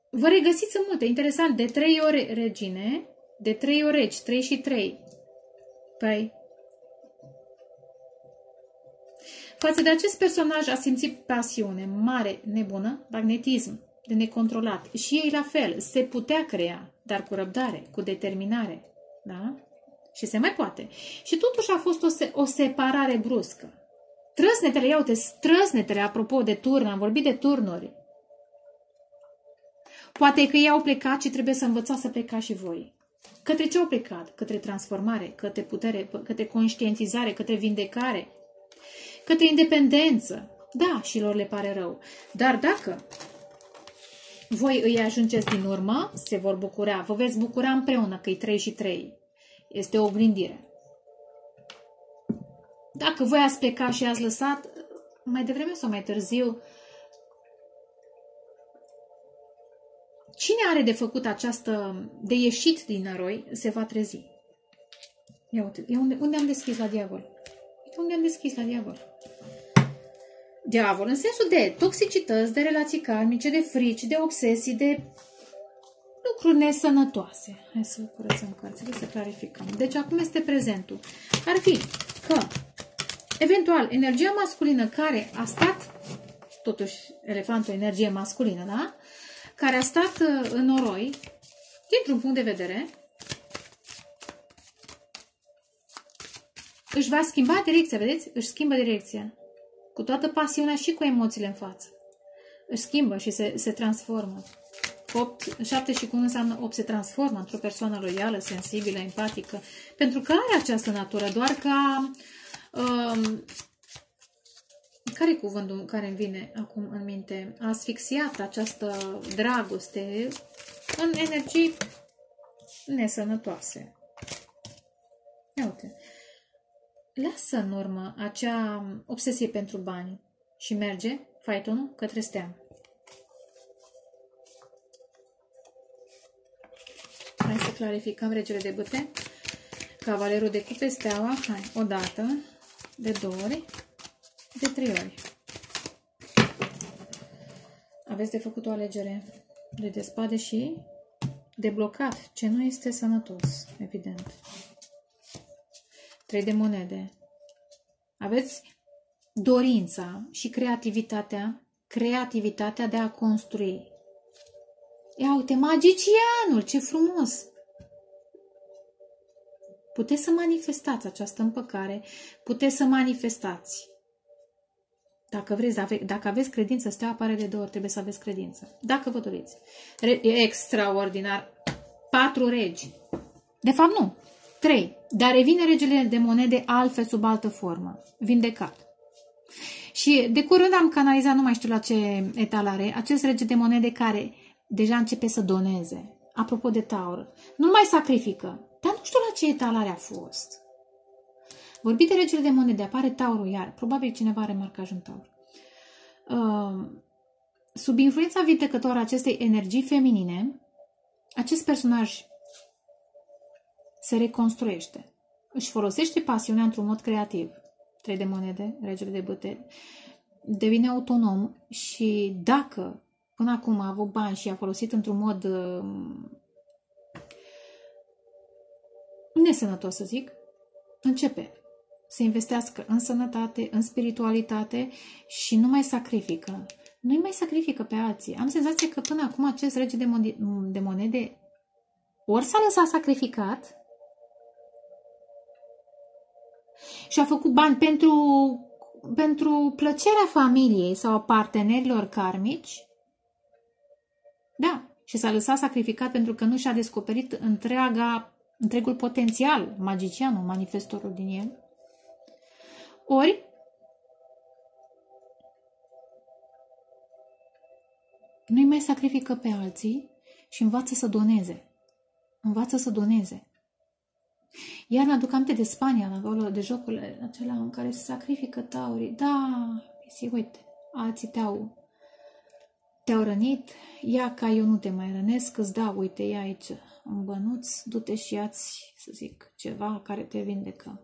Vă regăsiți în multe. Interesant. De 3 ori regine, de 3 ori regi, 3 și 3. Păi, față de acest personaj a simțit pasiune mare, nebună, magnetism, de necontrolat. Și ei la fel, se putea crea, dar cu răbdare, cu determinare. Da? Și se mai poate. Și totuși a fost o separare bruscă. Trăsnetele, ia uite, trăsnetele, apropo de turn, am vorbit de turnuri. Poate că ei au plecat și trebuie să învățați să plecați și voi. Către ce au plecat? Către transformare, către putere, către conștientizare, către vindecare, către independență. Da, și lor le pare rău. Dar dacă voi îi ajungeți din urmă, se vor bucura. Vă veți bucura împreună că e 3 și 3. Este o oglindire. Dacă voi ați plecat și ați lăsat, mai devreme sau mai târziu, cine are de făcut de ieșit din năroi, se va trezi. Ia uite, unde am deschis la diavol? Unde am deschis la diavol? Diavol, în sensul de toxicități, de relații karmice, de frici, de obsesii, de lucruri nesănătoase. Hai să curățăm cărțile, să clarificăm. Deci acum este prezentul. Ar fi că, eventual, energia masculină care a stat, totuși elefantul, energie masculină, da? Care a stat în noroi, dintr-un punct de vedere, își va schimba direcția, vedeți? Își schimbă direcția. Cu toată pasiunea și cu emoțiile în față. Își schimbă și se transformă. 7 și cu 1 înseamnă 8, se transformă într-o persoană loială, sensibilă, empatică. Pentru că are această natură, doar ca... care e cuvântul care îmi vine acum în minte? A asfixiat această dragoste în energii nesănătoase. Ia uite. Lasă în urmă acea obsesie pentru bani și merge, faitonul, către steam. Hai să clarificăm regele de bâte. Cavalerul de cupe, steaua, hai, o dată, de 2 ori, de 3 ori. Aveți de făcut o alegere de spade și de blocat, ce nu este sănătos, evident. 3 de monede. Aveți dorința și creativitatea de a construi. Ia uite, magicianul, ce frumos! Puteți să manifestați această împăcare, puteți să manifestați. Dacă vreți, dacă aveți credință, steaua apare de 2 ori, trebuie să aveți credință. Dacă vă doriți. E extraordinar. 4 regi. De fapt, nu. 3. Dar revine regele de monede altfel, sub altă formă. Vindecat. Și de curând am canalizat, nu mai știu la ce etalare, acest rege de monede care deja începe să doneze. Apropo de Taur. Nu mai sacrifică. Dar nu știu la ce etalare a fost. Vorbit de regele de monede, apare Taurul iar. Probabil cineva are marcaj în Taur. Sub influența vindecătoare a acestei energii feminine, acest personaj se reconstruiește. Își folosește pasiunea într-un mod creativ. 3 de monede, regele de bâte, devine autonom și dacă până acum a avut bani și a folosit într-un mod nesănătos, să zic, începe să investească în sănătate, în spiritualitate și nu mai sacrifică. Nu mai sacrifică pe alții. Am senzația că până acum acest rege de monede ori s-a lăsat sacrificat și a făcut bani pentru plăcerea familiei sau a partenerilor karmici. Da, și s-a lăsat sacrificat pentru că nu și-a descoperit întregul potențial, magicianul, manifestorul din el. Ori nu-i mai sacrifică pe alții și învață să doneze. Învață să doneze. Iar mi-aduc aminte de Spania, acolo, de jocurile acelea în care se sacrifică taurii. Da, uite, alții te-au rănit, ia ca eu nu te mai rănesc, îți dau, uite, ia aici un bănuț, du-te și ia-ți, să zic, ceva care te vindecă.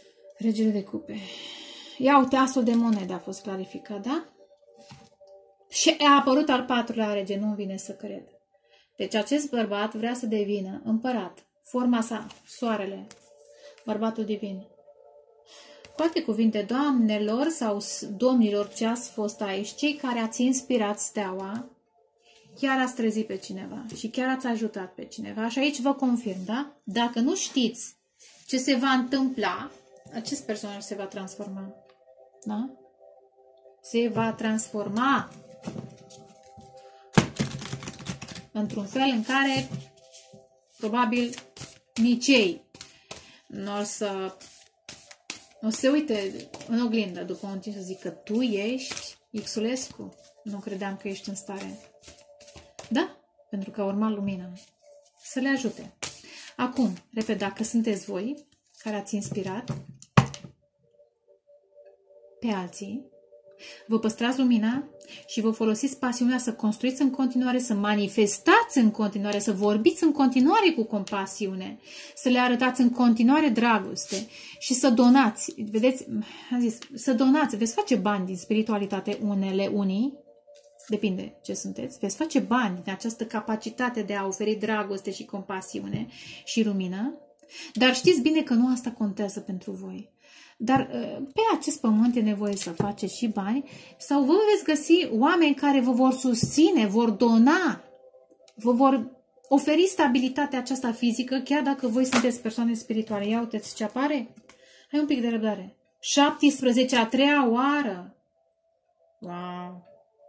Regele de cupe. Ia uite, asul de monede a fost clarificat, da? Și a apărut al patrulea rege, nu-mi vine să cred. Deci acest bărbat vrea să devină împărat. Forma sa, soarele, bărbatul divin. Cu alte cuvinte, doamnelor sau domnilor ce ați fost aici, cei care ați inspirat steaua, chiar ați trezit pe cineva și chiar ați ajutat pe cineva. Și aici vă confirm, da? Dacă nu știți ce se va întâmpla, acest personaj se va transforma. Da? Se va transforma într-un fel în care probabil nici ei nu o să se uite în oglindă după un timp să zică tu ești Xulescu. Nu credeam că ești în stare. Da? Pentru că a urmat lumina. Să le ajute. Acum, repet, dacă sunteți voi care ați inspirat pe alții, vă păstrați lumina și vă folosiți pasiunea să construiți în continuare, să manifestați în continuare, să vorbiți în continuare cu compasiune, să le arătați în continuare dragoste și să donați. Vedeți, am zis, să donați. Veți face bani din spiritualitate unii, depinde ce sunteți, veți face bani din această capacitate de a oferi dragoste și compasiune și lumină, dar știți bine că nu asta contează pentru voi. Dar pe acest pământ e nevoie să faceți și bani sau vă veți găsi oameni care vă vor susține, vor dona, vă vor oferi stabilitatea aceasta fizică, chiar dacă voi sunteți persoane spirituale. Ia uiteți ce apare. Hai un pic de răbdare. 17, a treia oară. Wow!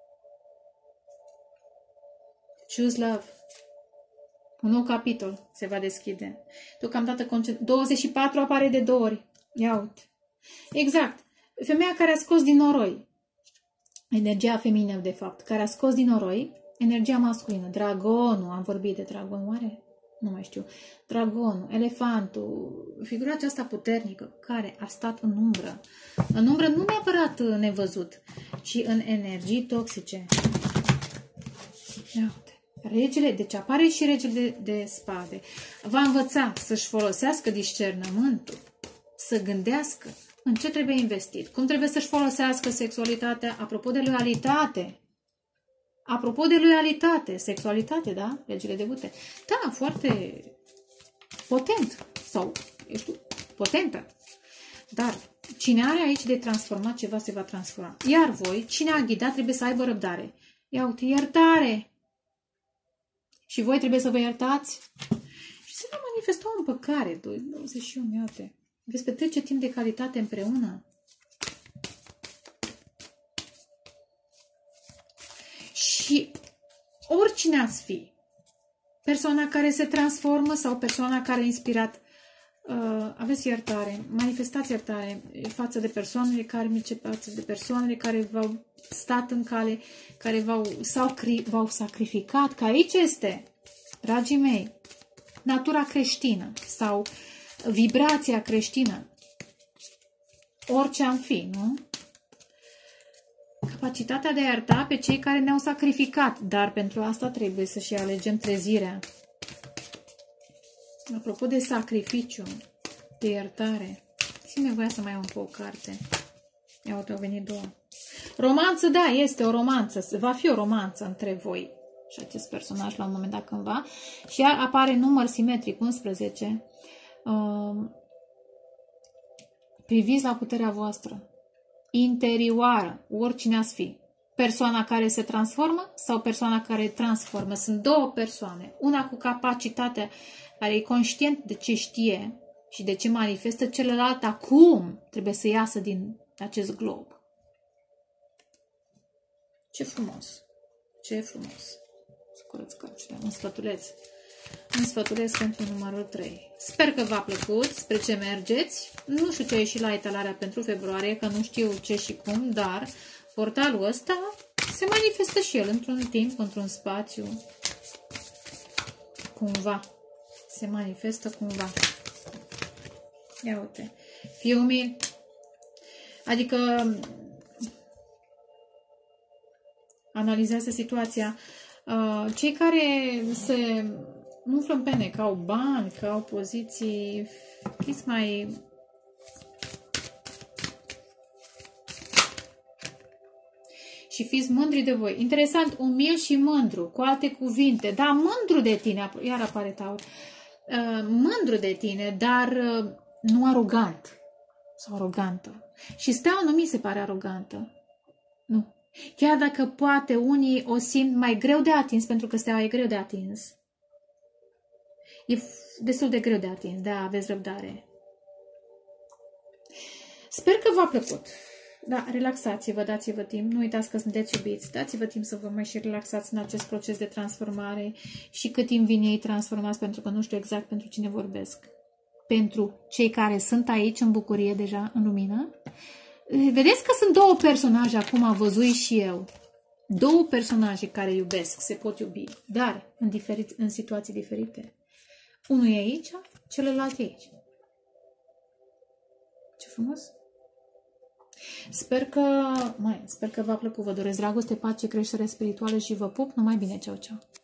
Choose love. Un nou capitol se va deschide. Deocamdată 24 apare de 2 ori. Ia uite. Exact. Femeia care a scos din noroi. Energia feminină, de fapt. Care a scos din noroi energia masculină. Dragonul. Am vorbit de dragon, oare? Nu mai știu. Dragonul, elefantul. Figura aceasta puternică care a stat în umbră. În umbră nu neapărat nevăzut, ci în energii toxice. Ia uite. Regele, deci apare și regele de spade. Va învăța să-și folosească discernământul, să gândească în ce trebuie investit, cum trebuie să-și folosească sexualitatea, apropo de loialitate. Apropo de loialitate, sexualitate, da? Regele de bute. Da, foarte potent sau, eu știu, potentă. Dar cine are aici de transformat ceva se va transforma. Iar voi, cine a ghidat, trebuie să aibă răbdare. Ia uite, iertare. Și voi trebuie să vă iertați și să vă manifesta o împăcare. 21, iată. Veți petrece timp de calitate împreună. Și oricine ați fi, persoana care se transformă sau persoana care a inspirat, aveți iertare, manifestați iertare față de persoanele karmice, față de persoanele care v-au stat în cale, care v-au sacrificat, că aici este, dragii mei, natura creștină sau vibrația creștină. Orice am fi, nu? Capacitatea de a ierta pe cei care ne-au sacrificat, dar pentru asta trebuie să și alegem trezirea. Apropo de sacrificiu, de iertare, simt nevoia să mai am o carte. Ia uite, au venit 2. Romanță, da, este o romanță. Va fi o romanță între voi și acest personaj la un moment dat cândva. Și apare număr simetric, 11. Priviți la puterea voastră interioară, oricine ați fi. Persoana care se transformă sau persoana care transformă. Sunt două persoane. Una cu capacitatea care e conștient de ce știe și de ce manifestă, celălalt acum trebuie să iasă din acest glob. Ce frumos! Ce frumos! Să curăț cărțile. Un sfătuleț pentru numărul 3. Sper că v-a plăcut, spre ce mergeți. Nu știu ce a ieșit la etalarea pentru februarie, că nu știu ce și cum, dar portalul ăsta se manifestă și el într-un timp, într-un spațiu. Cumva. Se manifestă cumva. Ia uite. Fii umil. Adică analizează situația. Cei care se umflă în pene, că au bani, că au poziții, fiți mai... și fiți mândri de voi. Interesant, umil și mândru, cu alte cuvinte. Da, mândru de tine, iar apare Taur. Mândru de tine, dar nu arogant sau arogantă. Și Steaua nu mi se pare arogantă. Nu. Chiar dacă poate unii o simt mai greu de atins, pentru că Steaua e greu de atins. E destul de greu de atins, da, aveți răbdare. Sper că v-a plăcut. Da, relaxați-vă, dați-vă timp. Nu uitați că sunteți iubiți. Dați-vă timp să vă mai și relaxați în acest proces de transformare și cât timp vin ei transformați, pentru că nu știu exact pentru cine vorbesc. Pentru cei care sunt aici în bucurie deja, în lumină. Vedeți că sunt două personaje acum, văzui și eu. Două personaje care iubesc, se pot iubi, dar în situații diferite. Unul e aici, celălalt e aici. Ce frumos! Sper că v-a plăcut. Vă doresc dragoste, pace, creștere spirituală și vă pup. Numai bine, ceau, ceau!